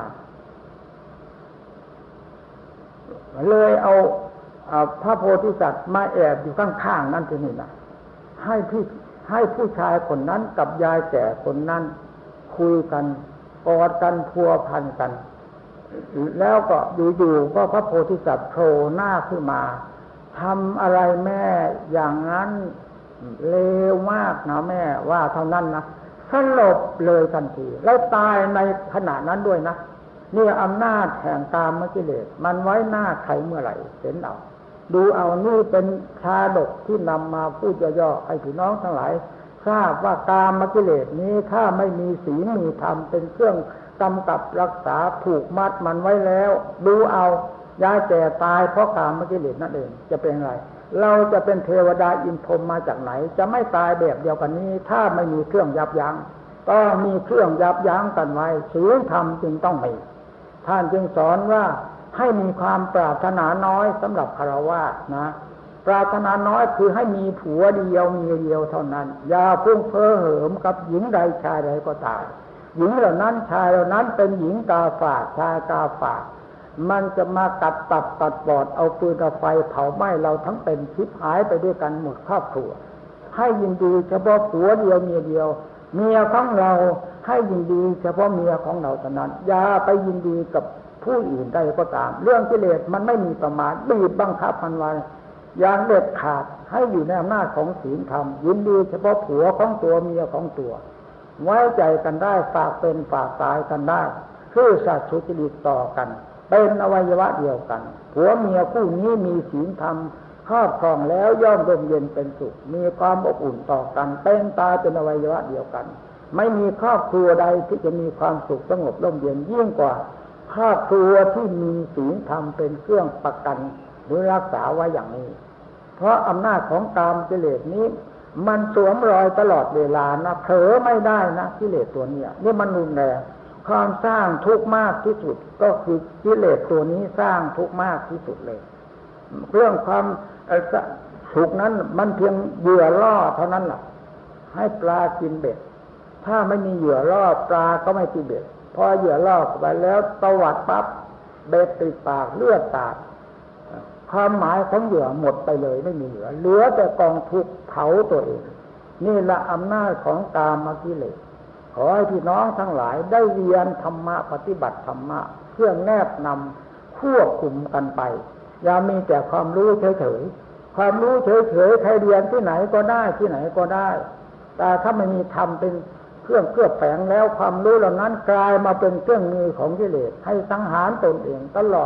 เลยเอาพระโพธิสัตว์มาแอบอยู่ข้างๆนั่นทีนี่นะให้พี่ให้ผู้ชายคนนั้นกับยายแก่คนนั้นคุยกันกอดกันพัวพันกันแล้วก็อยู่ๆก็พระโพธิสัตว์โผล่หน้าขึ้นมาทำอะไรแม่อย่างนั้นเลวมากนะแม่ว่าเท่านั้นนะสลบเลยทันทีแล้วตายในขณะนั้นด้วยนะนี่อำนาจแห่งกามกิเลสมันไว้หน้าใครเมื่อไหร่เห็นเอาดูเอานี่เป็นชาดกที่นำมาพูดย่อๆให้พี่น้องทั้งหลายทราบว่ากามกิเลสนี้ถ้าไม่มีศีลมีธรรมเป็นเครื่องกำกับรักษาผูกมัดมันไว้แล้วดูเอายายแก่ตายเพราะกามกิเลสนั่นเองจะเป็นไรเราจะเป็นเทวดาอินพรหมมาจากไหนจะไม่ตายแบบเดียวกันนี้ถ้าไม่มีเครื่องยับยั้งก็มีเครื่องยับยั้งกันไว้ศีลธรรมจึงต้องมีท่านจึงสอนว่าให้มีความปรารถนาน้อยสำหรับฆราวาสนะปรารถนาน้อยคือให้มีผัวเดียวมีเดียวเท่านั้นอย่าพุ่งเพ้อเหิมกับหญิงใดชายใดก็ตามหญิงเหล่านั้นชายเหล่านั้นเป็นหญิงกาฝากชายกาฝากมันจะมากัดตับตัดปอดเอาปืนเอาไฟเผาไหม้เราทั้งเป็นชิบหายไปด้วยกันหมดครอบครัวให้ยินดีเฉพาะผัวเดียวเมียเดียวเมียของเราให้ยินดีเฉพาะเมียของเราเท่านั้นอย่าไปยินดีกับผู้อื่นใดก็ตามเรื่องกิเลสมันไม่มีประมาณบีบบังคับมันไว้อย่างเด็ดขาดให้อยู่ในอำนาจของศีลธรรมยินดีเฉพาะผัวของตัวเมียของตัวไว้ใจกันได้ฝากเป็นฝากตายกันได้คือสัตย์สุจริตต่อกันเป็นอวัยวะเดียวกันผัวเมียคู่นี้มีศีลธรรมครอบครองแล้วย่อมร่มเย็นเป็นสุขมีความอบอุ่นต่อกันเป็นตายเป็นอวัยวะเดียวกันไม่มีครอบครัวใดที่จะมีความสุขสงบร่มเย็นยิ่งกว่าครอบครัวที่มีศีลธรรมเป็นเครื่องประกันหรือรักษาไว้อย่างนี้เพราะอำนาจของกามกิเลสนี้มันสวมรอยตลอดเวลานะเผลอไม่ได้นะกิเลสตัวนี้นี่มันรุนแรงความสร้างทุกข์มากที่สุดก็คือกิเลสตัวนี้สร้างทุกข์มากที่สุดเลยเรื่องความสุขนั้นมันเพียงเหยื่อล่อเท่านั้นแหละให้ปลากินเบ็ดถ้าไม่มีเหยื่อล่อปลาก็ไม่กินเบ็ดพอเหยื่อล่อไปแล้วตวัดปั๊บเบ็ดติดปากเลือดตาดความหมายของเหยื่อหมดไปเลยไม่มีเหลือเหลือแต่กองทุกข์เผาตัวเองนี่แหละอำนาจของกามกิเลสขอให้พี่น้องทั้งหลายได้เรียนธรรมะปฏิบัติธรรมะเพื่อแนบนำควบคุมกันไปอย่ามีแต่ความรู้เฉยๆความรู้เฉยๆใครเรียนที่ไหนก็ได้ที่ไหนก็ได้แต่ถ้าไม่มีธรรมเป็นเครื่องเคลือบแฝงแล้วความรู้เหล่านั้นกลายมาเป็นเครื่องมือของกิเลสให้สังหารตนเองตลอด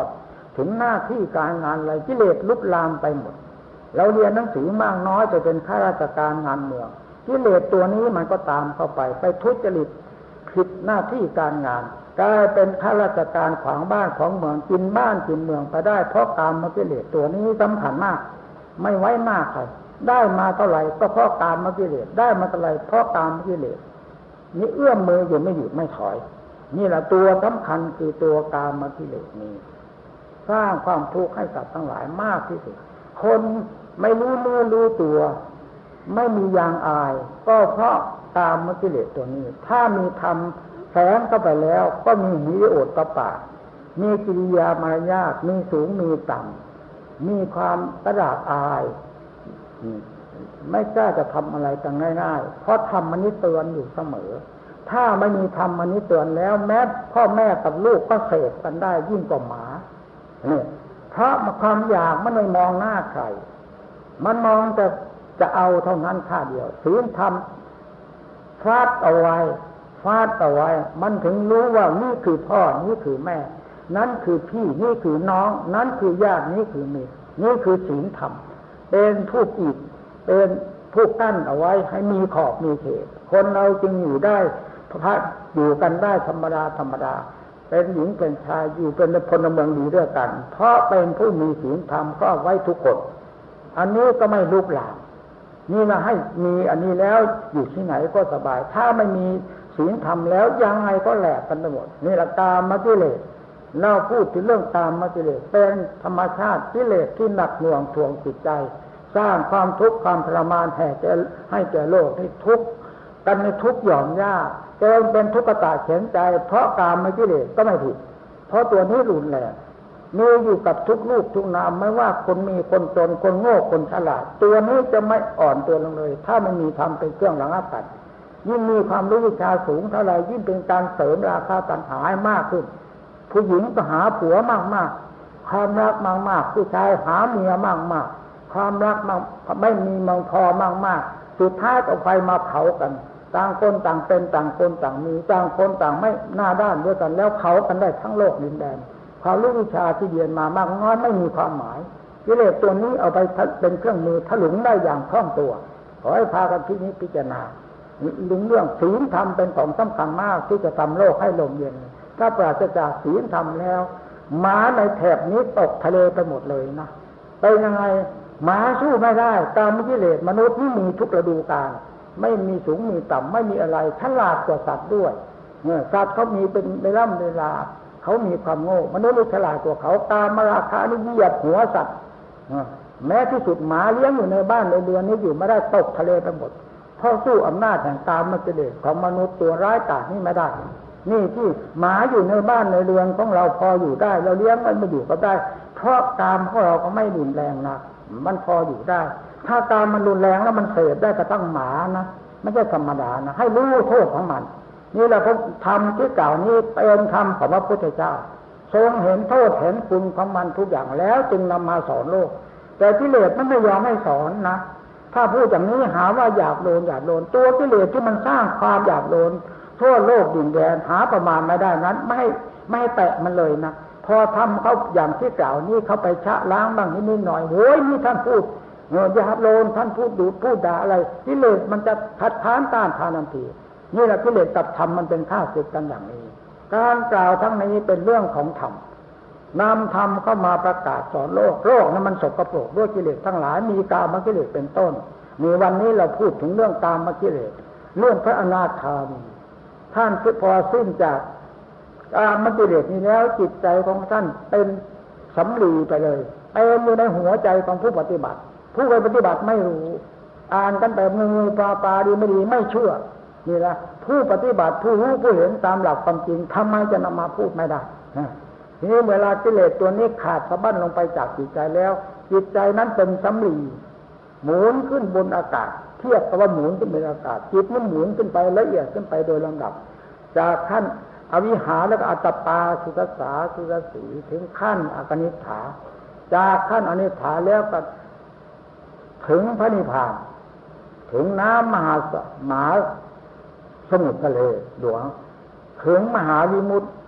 ถึงหน้าที่การงานอะไรกิเลสลุกลามไปหมดเราเรียนหนังสือมากน้อยไปเป็นข้าราชการงานเมืองกิเลสตัวนี้มันก็ตามเข้าไปไปทุจริตผิดหน้าที่การงานกลายเป็นข้าราชการขวางบ้านของเมืองกินบ้านกินเมืองไปได้เพราะกามกิเลสตัวนี้สำคัญมากไม่ไว้หน้าใครได้มาเท่าไหร่ก็เพราะกามกิเลสได้มาเท่าไหร่เพราะกามกิเลสนี่เอื้อมมืออยู่ไม่หยุดไม่ถอยนี่แหละตัวสำคัญคือตัวกามกิเลสนี้สร้างความทุกข์ให้กับทั้งหลายมากที่สุดคนไม่รู้เนื้อรู้ตัวไม่มียางอายก็เพราะกามกิเลสตัวนี้ถ้ามีธรรมแฝงเข้าไปแล้วก็มีหิริโอตปะมีกิริยามารยาทมีสูงมีต่ำมีความกระดากอายไม่กล้าจะทำอะไรกันง่ายๆเพราะธรรมมันนี้เตือนอยู่เสมอถ้าไม่มีธรรมมันนี้เตือนแล้วแม้พ่อแม่กับลูกก็เสพกันได้ยิ่งกว่าหมาเนี่ยเพราะความอยากมันไม่มองหน้าใครมันมองแต่จะเอาเท่านั้นค่าเดียวศีลธรรมฟาดเอาไว้ฟาดเอาไว้มันถึงรู้ว่านี่คือพ่อนี่คือแม่นั่นคือพี่นี่คือน้องนั่นคือญาตินี่คือมิตรนี่คือศีลธรรมเป็นผู้กีดเป็นผู้กั้นเอาไว้ให้มีขอบมีเขตคนเราจึงอยู่ได้พระอยู่กันได้ธรรมดาธรรมดาเป็นหญิงเป็นชายอยู่เป็นพลเมืองดีด้วยกันเพราะเป็นผู้มีศีลธรรมก็ไว้ทุกคนอันนี้ก็ไม่ลุกลามนี่นะให้มีอันนี้แล้วอยู่ที่ไหนก็สบายถ้าไม่มีศีลธรรมแล้วยังไงก็แหลกกันไปหมดนี่แหละกามกิเลสเราพูดถึงเรื่องกามกิเลสเป็นธรรมชาติกิเลสที่หนักหน่วงทวงจิตใจสร้างความทุกข์ความทรมานแห่แก่ให้แก่โลกให้ทุกข์กันในทุกข์หย่อมย่าจนเป็นทุกขตาเข็นใจเพราะกามกิเลสก็ไม่ผิดเพราะตัวนี้รุนแรงมีอยู่กับทุกลูกทุกนามไม่ว่าคนมีคนจนคนโง่คนฉลาดตัวนี้จะไม่อ่อนตัวลงเลยถ้าไม่มีธรรมเป็นเครื่องระงับกันยิ่งมีความรู้วิชาสูงเท่าไรยิ่งเป็นการเสริมราคาตัณหามากขึ้นผู้หญิงก็หาผัวมากๆความรักมากๆผู้ชายหาเมียมากๆความรักมากไม่มีมังพอมากๆสุดท้ายก็ไฟมาเผากันต่างคนต่างเป็นต่างคนต่างมีต่างคนต่างไม่หน้าด้านด้วยกันแล้วเผากันได้ทั้งโลกดินแดนความรู้วิชาที่เรียนมามากน้อยไม่มีความหมายกิเลสตัวนี้เอาไปเป็นเครื่องมือถลุงได้อย่างคล่องตัวขอให้พากันที่นี้พิจารณาเรื่องเรื่องศีลธรรมเป็นของสำคัญมากที่จะทำโลกให้ลมเย็นถ้าปราศจากศีลธรรมแล้วหมาในแถบนี้ตกทะเลไปหมดเลยนะเป็นยังไงหมาสู้ไม่ได้กามกิเลสมนุษย์นี่มีทุกฤดูกาลไม่มีสูงมีต่ำไม่มีอะไรฉลาดกว่าสัตว์ด้วยเนี่ยสัตว์เขามีเป็นเวลาเวลาเขามีความโง่มนุษย์ฉลาดกว่าเขากามราคะนี่เหยียบหัวสัตว์แม้ที่สุดหมาเลี้ยงอยู่ในบ้านในเรือนนี้อยู่ไม่ได้ตกทะเลไปหมดเพราะสู้อำนาจแห่งกามกิเลสของมนุษย์ตัวร้ายกาจนี่ไม่ได้นี่ที่หมาอยู่ในบ้านในเรือนของเราพออยู่ได้เราเลี้ยงมันไม่อยู่ก็ได้เพราะกามของเราก็ไม่รุนแรงนะมันพออยู่ได้ถ้ากามมันรุนแรงแล้วมันเสพได้กระทั่งหมานะไม่ใช่ธรรมดานะให้รู้โทษของมันนี่แหละพระธรรมที่กล่าวนี้เป็นธรรมของพระพุทธเจ้าทรงเห็นโทษเห็นคุณของมันทุกอย่างแล้วจึงนำมาสอนโลกแต่กิเลสมันไม่ยอมให้สอนนะถ้าพูดอย่างนี้หาว่าอยากโดนอยากโดนตัวกิเลสที่มันสร้างความอยากโดนทั่วโลกดินแดนหาประมาณไม่ได้นั้นไม่ไม่ให้แตะมันเลยนะพอทำเขาอย่างที่กล่าวนี้เขาไปชะล้างบ้างนิดหน่อยโอ้ยนี่ท่านพูดเงยอยากโดนท่านพูดดูพูดด่าอะไรกิเลสมันจะคัดค้านต้านทานทันทีนี่แหละกิเลสกับธรรมมันเป็นข้าศึกกันอย่างนี้การกล่าวทั้งนี้เป็นเรื่องของธรรมนำธรรมเข้ามาประกาศสอนโลกโลกนั้นมันสกปรกด้วยกิเลสทั้งหลายมีกามกิเลสเป็นต้นมีวันนี้เราพูดถึงเรื่องกามกิเลสเรื่องพระอนาคามีท่านพอสิ้นจากกามกิเลสนี้แล้วจิตใจของท่านเป็นสำลีไปเลยเต็มอยู่ในหัวใจของผู้ปฏิบัติผู้ไปปฏิบัติไม่รู้อ่านกันแบบงูปลาปลาดีไม่ดีไม่เชื่อนี่แหละผู้ปฏิบัติผู้รู้ผู้เห็นตามหลักความจริงทำไมจะนำมาพูดไม่ได้ทีนี้เวลากิเลสตัวนี้ขาดสะบั้นลงไปจากจิตใจแล้วจิตใจนั้นเป็นสำลีหมุนขึ้นบนอากาศเทียบกับว่าหมุนขึ้นบนอากาศจิตมันหมุนขึ้นไปละเอียดขึ้นไปโดยลำดับจากขั้นอวิหารแล้วก็อัตตปาสุตสาสุตสีถึงขั้นอกนิฏฐาจากขั้นอนิฏฐาแล้วก็ถึงพระนิพพานถึงน้ำมหาสมหาสมุทรทะเลหลวงถึงมหาวิมุตติ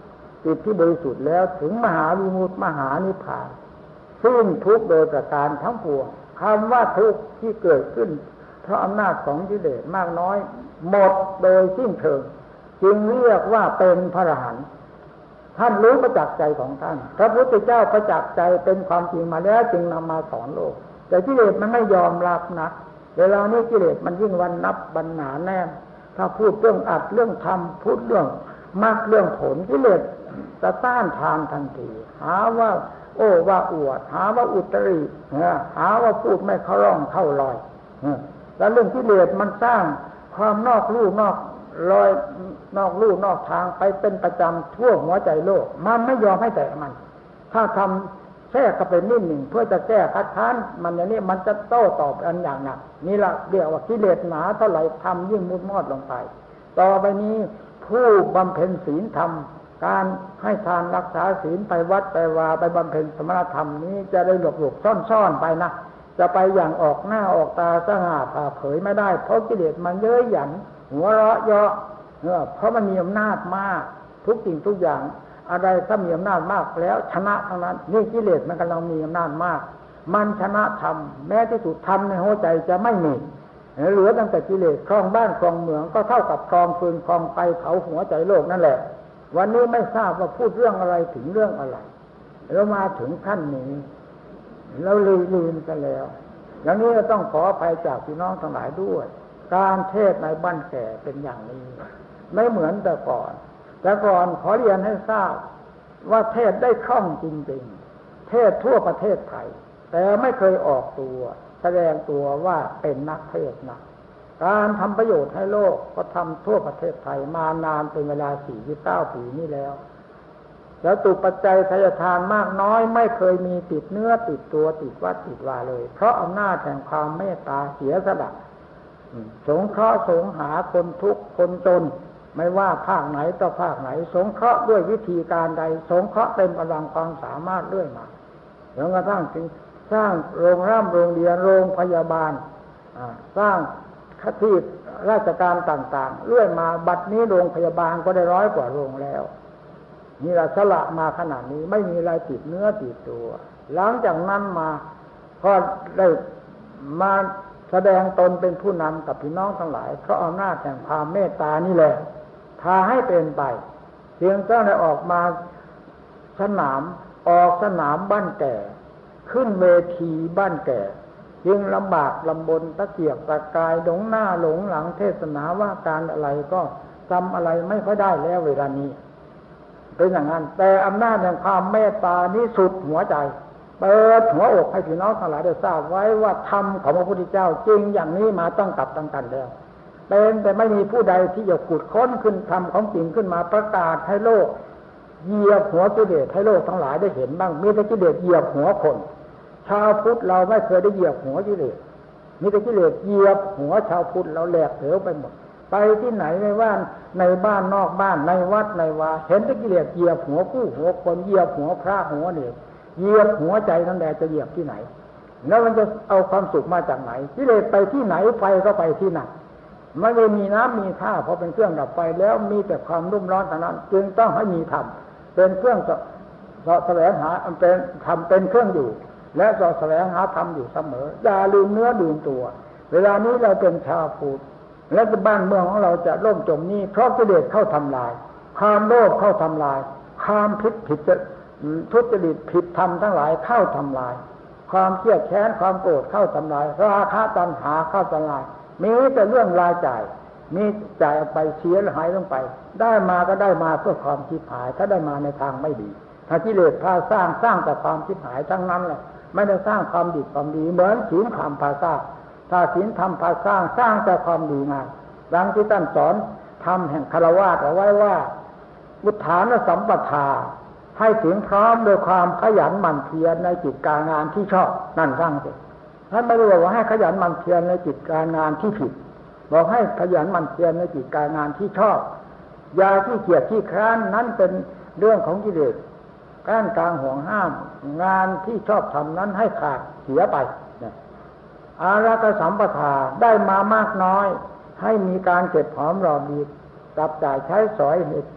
จิตที่บริสุทธิ์แล้วถึงมหาวิมุตติมหานิพพานสิ้นทุกข์โดยประการทั้งปวงคำว่าทุกข์ที่เกิดขึ้นเพราะอำนาจของกิเลสมากน้อยหมดโดยสิ้นเชิงจึงเรียกว่าเป็นพระอรหันต์ท่านรู้ประจักษ์ใจของท่านพระพุทธเจ้าประจักษ์ใจเป็นความจริงมาแล้วจึงนำมาสอนโลกแต่กิเลสมันไม่ยอมรับนะเวลานี้กิเลสมันยิ่งวันนับวันหนาแน่นถ้าพูดเรื่องอัดเรื่องทำพูดเรื่องมากเรื่องผลกิเลสจะต้านทานทันทีหาว่าโอ้ว่าอวดหาว่าอุตริหาว่าพูดไม่เข้าร่องเข้ารอยแล้วเรื่องกิเลสมันสร้างความนอกลู่นอกรอยนอกลู่นอกทางไปเป็นประจำทั่วหัวใจโลกมันไม่ยอมให้แตะมันถ้าทำแทรกเข้าไปนิดหนึ่งเพื่อจะแก้คัดค้านมันอย่างนี้มันจะโต้ตอบอันอย่างหนักนี่ละเรียกว่ากิเลสหนาเท่าไหร่ทำยิ่งมุดมอดลงไปต่อไปนี้ผู้บำเพ็ญศีลธรรมการให้ทานรักษาศีลไปวัดไปวาไปบำเพ็ญสมณธรรมนี้จะได้หลบหลบซ่อนซ่อนไปนะจะไปอย่างออกหน้าออกตาสง่าผ่าเผยไม่ได้เพราะกิเลสมันเย้ยหยันหัวเราะเยาะเพราะมันมีอำนาจมากทุกสิ่งทุกอย่างอะไรถ้ามีอำนาจมากแล้วชนะทั้งนั้นนี่กิเลสมันกำลังมีอำนาจมากมันชนะธรรมแม้ที่สุดธรรมในหัวใจจะไม่มีเหลือตั้งแต่กิเลสครองบ้านครองเมืองก็เท่ากับครองฟืนครองไฟเผาหัวใจโลกนั่นแหละวันนี้ไม่ทราบว่าพูดเรื่องอะไรถึงเรื่องอะไรแล้วมาถึงขั้นนี้แล้วลืมลืมกันแล้วอย่างนี้เราต้องขออภัยจากพี่น้องทั้งหลายด้วยการเทศในบ้านแก่เป็นอย่างนี้ไม่เหมือนแต่ก่อนแต่ก่อนขอเรียนให้ทราบว่าเทศได้คล่องจริงๆเทศทั่วประเทศไทยแต่ไม่เคยออกตัวแสดงตัวว่าเป็นนักเทศนะการทำประโยชน์ให้โลกก็ทำทั่วประเทศไทยมานานเป็นเวลาสี่สิบเก้าปีนี้แล้วแล้วตุปัจจัยทายทานมากน้อยไม่เคยมีติดเนื้อติดตัวติดวัดติดวาเลยเพราะอำนาจแห่งความเมตตาเสียสละสงเคราะห์สงหาคนทุกข์คนจนไม่ว่าภาคไหนต่อภาคไหนสงเคราะห์ด้วยวิธีการใดสงเคราะห์เต็มกำลังความสามารถเรื่อยมาจนกระทั่งถึงสร้างโรงร่ำโรงเรียนโรงพยาบาลสร้างคติราชการต่างๆเรื่อยมาบัดนี้โรงพยาบาลก็ได้ร้อยกว่าโรงแล้วนี่เราสละมาขนาดนี้ไม่มีอะไรติดเนื้อติดตัวหลังจากนั้นมาก็ได้มาแสดงตนเป็นผู้นำกับพี่น้องทั้งหลายเพราะอำนาจแห่งความเมตตานี่แหละพาให้เป็นไปเพียงเจ้าได้ออกมาสนามออกสนามบ้านแก่ขึ้นเวทีบ้านแก่ยิ่งลำบากลำบนตะเกียกตะกายหลงหน้าหลงหลังเทศนาว่าการอะไรก็จำอะไรไม่ค่อยได้แล้วเวลานี้เป็นอย่างนั้นแต่อำนาจแห่งความเมตตานี้สุดหัวใจเปิดหัวอกให้พี่น้องทั้งหลายได้ทราบไว้ว่าธรรมของพระพุทธเจ้าจริงอย่างนี้มาตั้งกับตั้งกันแล้วเป็นแต่ไม่มีผู้ใดที่จะขุดค้นขึ้นธรรมของจริงขึ้นมาประกาศให้โลกเหยียบหัวกิเลสให้โลกทั้งหลายได้เห็นบ้างมีแต่กิเลสเหยียบหัวคนชาวพุทธเราไม่เคยได้เหยียบหัวกิเลสมีแต่กิเลสเหยียบหัวชาวพุทธเราแหลกเหลวไปหมดไปที่ไหนไม่ว่าในบ้านนอกบ้านในวัดในวาเห็นแต่กิเลสเหยียบหัวผู้หัวคนเหยียบหัวพระหัวเด็กเหยียบหัวใจนั่นแหละจะเหยียบที่ไหนแล้วมันจะเอาความสุขมาจากไหนกิเลสไปที่ไหนไฟก็ไปที่นั่นไม่ได้มีน้ำมีท่าเพราะเป็นเครื่องดับไฟแล้วมีแต่ความรุ่มร้อนเท่านั้นจึงต้องให้มีธรรมเป็นเครื่องแสวงหาเป็นธรรมเป็นเครื่องอยู่และสอแสวงหาธรรมอยู่เสมออย่าลืมเนื้อลืมตัวเวลานี้เราเป็นชาวพุทธและบ้านเมืองของเราจะล่มจมนี้เพราะกิเลสเข้าทำลายความโลภเข้าทำลายความผิดผิดทุจริตผิดธรรมทั้งหลายเข้าทำลายความเครียดแค้นความโกรธเข้าทำลายราคะตัณหาเข้าทำลายมีแต่เรื่องรายจ่ายมีจ่ายไปเสียหายลงไปได้มาก็ได้มาเพื่อความชิบหายถ้าได้มาในทางไม่ดีถ้ากิเลสพาสร้างสร้างแต่ความชิบหายทั้งนั้นแหละไม่ได้สร้างความดีความดีเหมือนศีลธรรมพาสร้างถ้าศีลธรรมพาสร้างสร้างแต่ความดีงามดังที่ท่านสอนธรรมแห่งคฤหัสถ์เอาไว้ว่าอุทธานสัมปทาให้ถึงพร้อมโดยความขยันหมั่นเพียรในกิจการงานที่ชอบนั่นสร้างสิท่านไม่ได้บอกว่าให้ขยันหมั่นเพียรในกิจการงานที่ผิดบอกให้ขยันหมั่นเพียรในกิจการงานที่ชอบอย่าที่เกียจที่คร้านนั้นเป็นเรื่องของกิเลสก้านกลางห่วงห้ามงานที่ชอบทำนั้นให้ขาดเสียไปอารักสัมปทาได้มามากน้อยให้มีการเก็บหอมรอมริบจับจ่ายใช้สอยเหตุ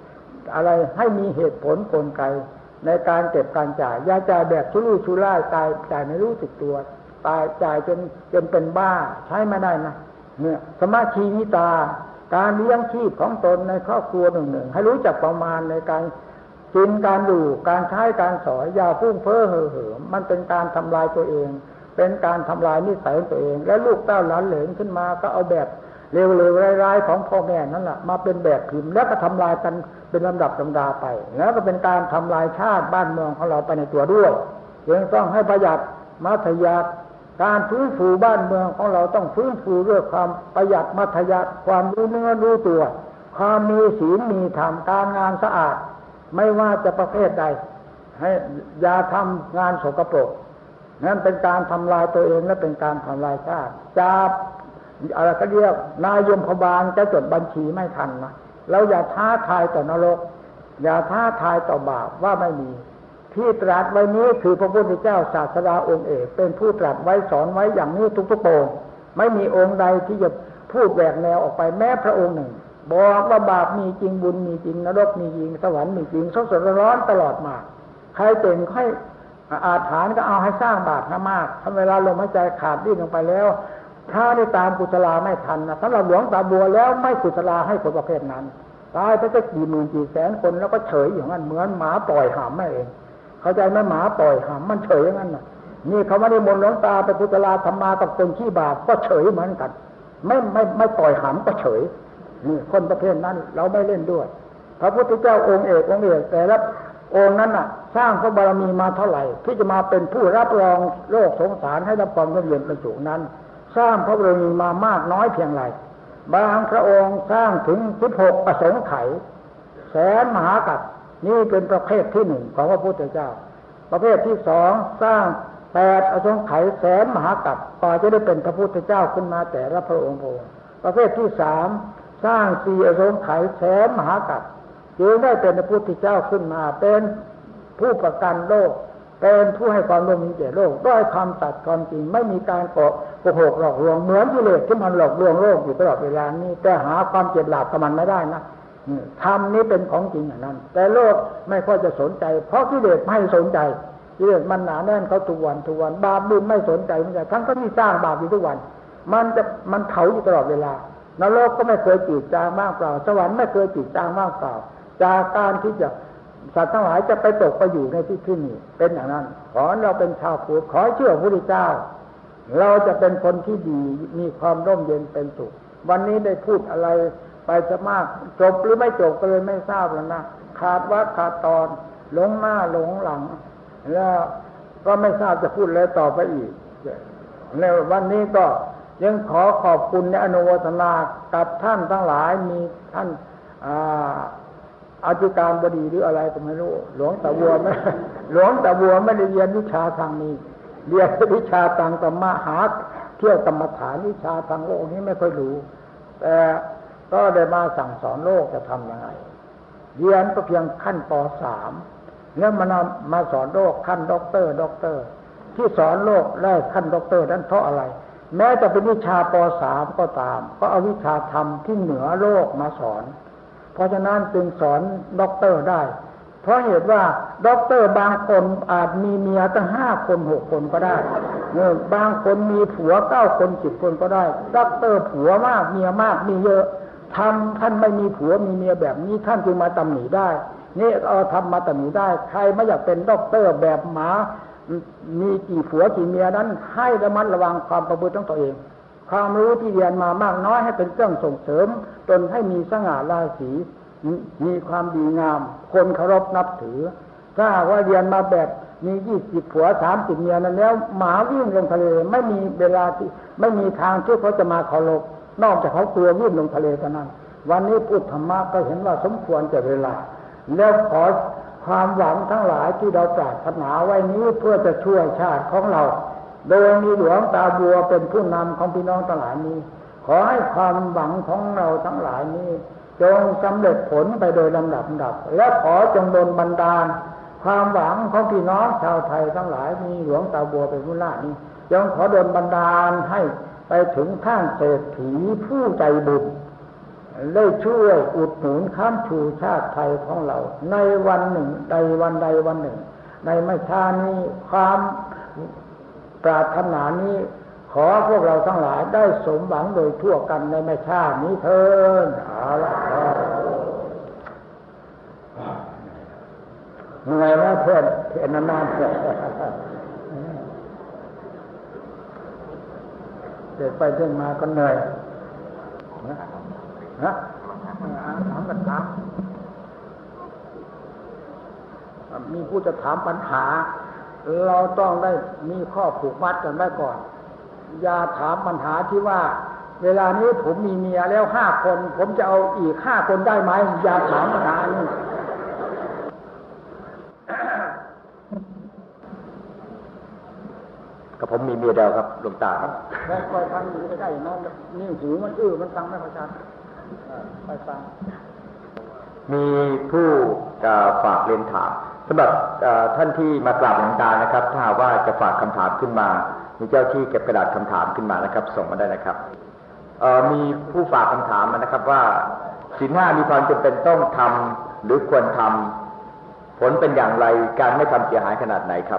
อะไรให้มีเหตุผลกลไกในการเก็บการจ่ายอย่าจ่ายแบบชุรุ่ยชุร่ายตายจ่ายไม่รู้สึกตัวตายจ่ายจนจนเป็นบ้าใช้ไม่ได้นะเนี่ยสมาชีวิตาการเลี้ยงชีพของตนในครอบครัวหนึ่งๆให้รู้จักประมาณในการกินการอยู่การใช้การสอยอย่าฟุ้งเฟ้อเห่อเหิมมันเป็นการทำลายตัวเองเป็นการทำลายนิสัยตัวเองและลูกเต้าหลานเหลนขึ้นมาก็เอาแบบเลวๆร้ายๆของพ่อแม่นั่นแหละมาเป็นแบบพิมพ์แล้วก็ทำลายกันเป็นลำดับลำดาไปแล้วก็เป็นการทำลายชาติบ้านเมืองของเราไปในตัวด้วยจึงต้องให้ประหยัดมัธยัติการฟื้นฟูบ้านเมืองของเราต้องฟื้นฟูด้วยความประหยัดมัธยัติความรู้เนื้อรู้ตัวความมีศีลมีธรรมการงานสะอาดไม่ว่าจะประเภทใดให้อย่าทำงานสกปรกนั่นเป็นการทำลายตัวเองและเป็นการทำลายชาติจับอะไรก็เรียกนายมพบาลจะจดบัญชีไม่ทันนะเราอย่าท้าทายต่อนรกอย่าท้าทายต่อบาปว่าไม่มีที่ตรัสไว้นี้คือพระพุทธเจ้าศาสดาองค์เอกเป็นผู้ตรัสไว้สอนไว้อย่างนี้ทุกๆองค์ไม่มีองค์ใดที่จะพูดแหวกแนวออกไปแม้พระองค์หนึ่งบอกว่าบาปมีจริงบุญมีจริงนรกมีจริงสวรรค์มีจริงสดสดร้อนตลอดมาใครเป็นค่อยอาถรรพ์ก็เอาให้สร้างบาปให้มากถ้าเวลาลมหายใจขาดดิ้นลงไปแล้วถ้าได้ตามกุศลาไม่ทันนะสำหรับหลวงตาบัวแล้วไม่กุศลาให้คนประเภทนั้นตายไปจะกี่หมื่นกี่แสนคนแล้วก็เฉยอย่างนั้นเหมือนหมาปล่อยหามไม่เองเข้าใจไหมหมาปล่อยหามมันเฉยอย่างนั้นน่ะนี่เขาไม่ได้มนต์หลวงตาไปกุศลาธรรมากับคนขี้บาปก็เฉยเหมือนกันไม่ไม่ไม่ปล่อยหามก็เฉยนี่คนประเภทนั้นเราไม่เล่นด้วยพระพุทธเจ้าองค์เอกองค์เอกแต่ละองค์นั้นน่ะสร้างพระบารมีมาเท่าไหร่ที่จะมาเป็นผู้รับรองโลกสงสารให้รับความเย็นเป็นสุขนั้นสร้างพระบารมีมามากน้อยเพียงไรบางพระองค์สร้างถึงสิบหกอสงไขยแสนมหากัปนี่เป็นประเภทที่หนึ่งของพระพุทธเจ้าประเภทที่สองสร้างแปดอสงไขยแสนมหากัปก่อนจะได้เป็นพระพุทธเจ้าขึ้นมาแต่ละพระองค์ประเภทที่สามสร้างสี่อสงไขยแสนมหากัปจึงได้เป็นพระพุทธเจ้าขึ้นมาเป็นผู้ประกันโลกเป็นผู้ให้ความร่มเย็นแก่โลกด้วยความสัตย์ความจริงไม่มีการโกหกหลอกลวงเหมือนกิเลสที่มันหลอกลวงโลกอยู่ตลอดเวลานี้แต่หาความเจ็บหลาบกับมันไม่ได้นะธรรมนี้เป็นของจริงอย่างนั้นแต่โลกไม่ค่อยจะสนใจเพราะกิเลสไม่สนใจกิเลสมันหนาแน่นเขาทุกวันทุกวันบาปบุญไม่สนใจไม่ใช่ทั้งก็ที่สร้างบาปอยู่ทุกวันมันจะมันเผาอยู่ตลอดเวลานรกก็ไม่เคยจืดจางมากเปล่าสวรรค์ไม่เคยจืดจางมากเปล่าจากการที่จะสัตว์ทั้งหลายจะไปตกไปอยู่ในที่ที่นี้เป็นอย่างนั้นขอเราเป็นชาวพุทธขอเชื่อพระพุทธเจ้าเราจะเป็นคนที่ดีมีความร่มเย็นเป็นสุขวันนี้ได้พูดอะไรไปจะมากจบหรือไม่จบก็เลยไม่ทราบแล้วนะขาดวัดขาดตอนหลงหน้าหลงหลังแล้วก็ไม่ทราบจะพูดอะไรต่อไปอีกในวันนี้ก็ยังขอขอบคุณและอนุโมทนากับท่านทั้งหลายมีท่านอธิการบดีหรืออะไรก็ไม่รู้หลวงตาบัวไม่หลวงตาบัวไม่ได้เรียนวิชาทางนี้เรียนวิชาทางธรรมะหาเที่ยวกรรมฐานวิชาทางโลกนี้ไม่ค่อยรู้แต่ก็ได้มาสั่งสอนโลกจะทำยังไงเรียนก็เพียงขั้นป สามแล้วมันมาสอนโลกขั้นด็อกเตอร์ด็อกเตอร์ที่สอนโลกได้ขั้นด็อกเตอร์นั้นเพราะอะไรแม้จะเป็นวิชาป สามก็ตามก็เอาวิชาธรรมที่เหนือโลกมาสอนเพราะฉะนั้นจึงสอนด็อกเตอร์ได้เพราะเหตุว่าด็อกเตอร์บางคนอาจมีเมียตั้งห้าคนหกคนก็ได้เออบางคนมีผัวเก้าคนสิบคนก็ได้ด็อกเตอร์ผัวมากเมียมากมีเยอะทำท่านไม่มีผัวมีเมียแบบนี้ท่านจึงมาตำหนิได้นี่เอาทำมาตำหนิได้ใครไม่อยากเป็นด็อกเตอร์แบบหมามีกี่ผัวกี่เมียนั้นให้ระมัดระวังความประพฤติของตัวเองความรู้ที่เรียนมามากน้อยให้เป็นเครื่องส่งเสริมตนให้มีสง่าราศีมีความดีงามคนเคารพนับถือถ้าว่าเรียนมาแบบมียี่สิบผัวสามสิบเมียนั้นแล้วหมาวิ่งลงทะเลไม่มีเวลาที่ไม่มีทางที่เขาจะมาเคารพนอกจากเขากลัววิ่งลงทะเลเท่านั้นวันนี้พูดธรรมะก็เห็นว่าสมควรแก่เวลาแล้วขอความหวังทั้งหลายที่เราปรารถนาไว้นี้เพื่อจะช่วยชาติของเราโดยมีหลวงตาบัวเป็นผู้นำของพี่น้องทั้งหลายนี้ขอให้ความหวังของเราทั้งหลายนี้จงสำเร็จผลไปโดยลำดับดับและขอจงดลบันดาลความหวังของพี่น้องชาวไทยทั้งหลายมีหลวงตาบัวเป็นผู้ล่านี้จงขอดลบันดาลให้ไปถึงท่านเศรษฐีผู้ใจบุญได้ช่วยอุดหนุนค้ำชูชาติไทยของเราในวันหนึ่งใดวันใดวันหนึ่งในไม่ช้านี้ความปรารถนานี้ขอพวกเราทั้งหลายได้สมหวังโดยทั่วกันในไม่ช้านี้เถิดเอาละเหนื่อยไหมเพื่อนเพื่อนนานๆเด็กไปเดินมาก็เหนื่อยนะถามกันถามมีผู้จะถามปัญหาเราต้องได้มีข้อผูกมัดกันไว้ก่อนอย่าถามปัญหาที่ว่าเวลานี้ผมมีเมียแล้วห้าคนผมจะเอาอีกห้าคนได้ไหมอย่าถามปัญหานี้ก็ผมมีเมียเดียวครับหลวงตาครับแล้วคอยฟังอยู่ไม่ได้น้องนี่หูมันอื้อมันฟังไม่ค่อยชัดไปฟังมีผู้ฝากเรียนถามสำหรับท่านที่มากราบหลวงตานะครับถ้าว่าจะฝากคำถามขึ้นมามีเจ้าที่เก็บกระดาษคำถามขึ้นมานะครับส่งมาได้นะครับมีผู้ฝากคำถามมานะครับว่าศีลห้ามีความจำเป็นต้องทำหรือควรทำผลเป็นอย่างไรการไม่ทำเสียหายขนาดไหนครับ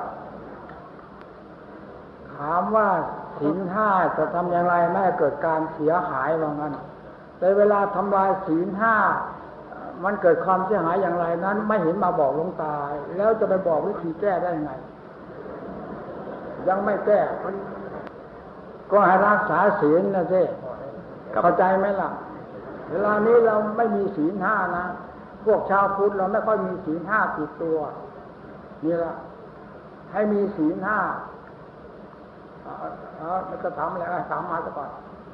ถามว่าศีลห้าจะทำอย่างไรไม่ให้เกิดการเสียหายว่างั้นแต่เวลาทำลายศีลห้ามันเกิดความเสียหายอย่างไรนั้นไม่เห็นมาบอกหลวงตาแล้วจะไปบอกวิธีแก้ได้ยังไงยังไม่แก้ก็ให้รักษาศีลนะสิเข้าใจไหมล่ะเวลานี้เราไม่มีศีลห้านะพวกชาวพุทธเราไม่ค่อยมีศีลห้าติดตัวนี่ละให้มีศีลห้าเออจะถามอะไรถามมาซะก่อน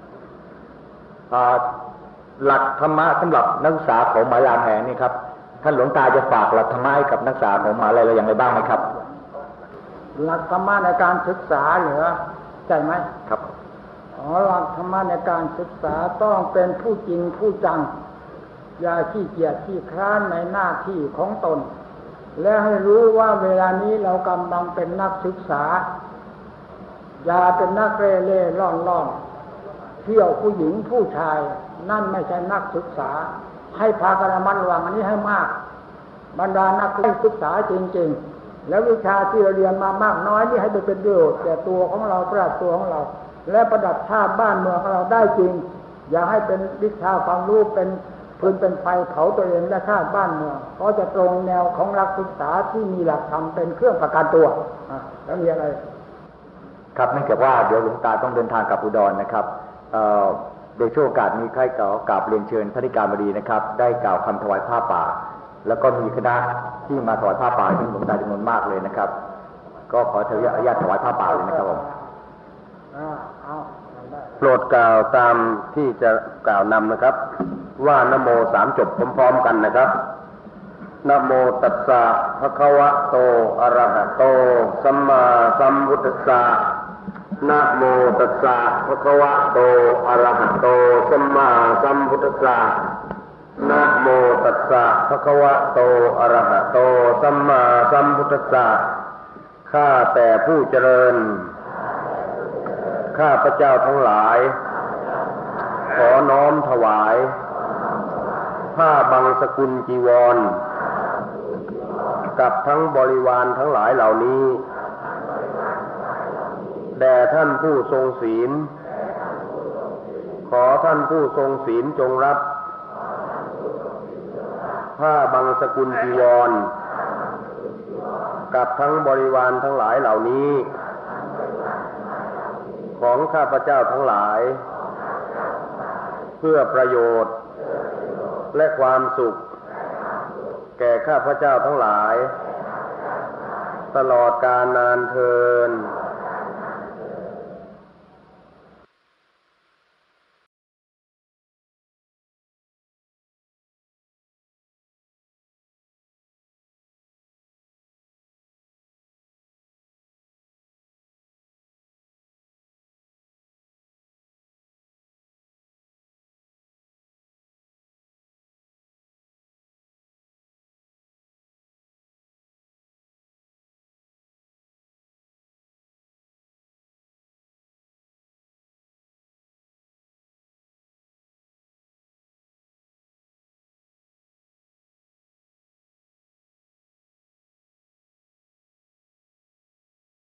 หลักธรรมะสำหรับนักศึกษาของมหาวิทยาลัยแห่งนี้ครับท่านหลวงตาจะฝากหลักธรรมะให้กับนักศึกษาของมหาวิทยาลัยอย่างไรบ้างไหมครับหลักธรรมะในการศึกษาเหรอใช่ไหมครับอ๋อหลักธรรมะในการศึกษาต้องเป็นผู้จริงผู้จังอย่าขี้เกียจขี้คร้านในหน้าที่ของตนและให้รู้ว่าเวลานี้เรากำลังเป็นนักศึกษาอย่าเป็นนักเร่เร่ร่อนร่อนเที่ยวผู้หญิงผู้ชายนั่นไม่ใช่นักศึกษาให้พากันระมัดระวังอันนี้ให้มากบรรดานักศึกษาจริงๆแล้ววิชาที่เราเรียนมามากน้อยนี่ให้ไปเป็นประโยชน์แก่ตัวของเราประดับตัวของเราและประดับชาติบ้านเมืองของเราได้จริงอย่าให้เป็นวิชาความรู้เป็นพื้นเป็นไฟเผาตัวเองและชาติบ้านเมืองก็จะตรงแนวของนักศึกษาที่มีหลักธรรมเป็นเครื่องประกันตัวอ่ะแล้วมีอะไรครับเนื่องจากว่าเดี๋ยวหลวงตาต้องเดินทางกลับอุดรนะครับโดยช่วงโอกาสนี้ใครกล่าวกราบเรียนเชิญพระธิการบดีนะครับได้กล่าวคำถวายผ้าป่าแล้วก็มีคณะที่มาถวายผ้าป่าที่หลวงตาจำนวนมากเลยนะครับก็ขออนุญาตถวายผ้าป่าเลยนะครับผมโปรดกล่าวตามที่จะกล่าวนำนะครับว่านะโมสามจบพร้อมๆกันนะครับนะโมตัสสะภะคะวะโตอะระหะโตสัมมาสัมพุทธัสสะนะโมตัสสะภะคะวะโตอะระหะโตสัมมาสัมพุทธัสสะนะโมตัสสะภะคะวะโตอะระหะโตสัมมาสัมพุทธัสสะข้าแต่ผู้เจริญข้าพระเจ้าทั้งหลายขอน้อมถวายผ้าบังสกุลจีวรกับทั้งบริวารทั้งหลายเหล่านี้แด่ท่านผู้ทรงศีลขอท่านผู้ทรงศีลจงรับผ้าบังสกุลจีวรกับทั้งบริวารทั้งหลายเหล่านี้ของข้าพเจ้าทั้งหลายเพื่อประโยชน์และความสุขแก่ข้าพเจ้าทั้งหลายตลอดกาลนานเทอญ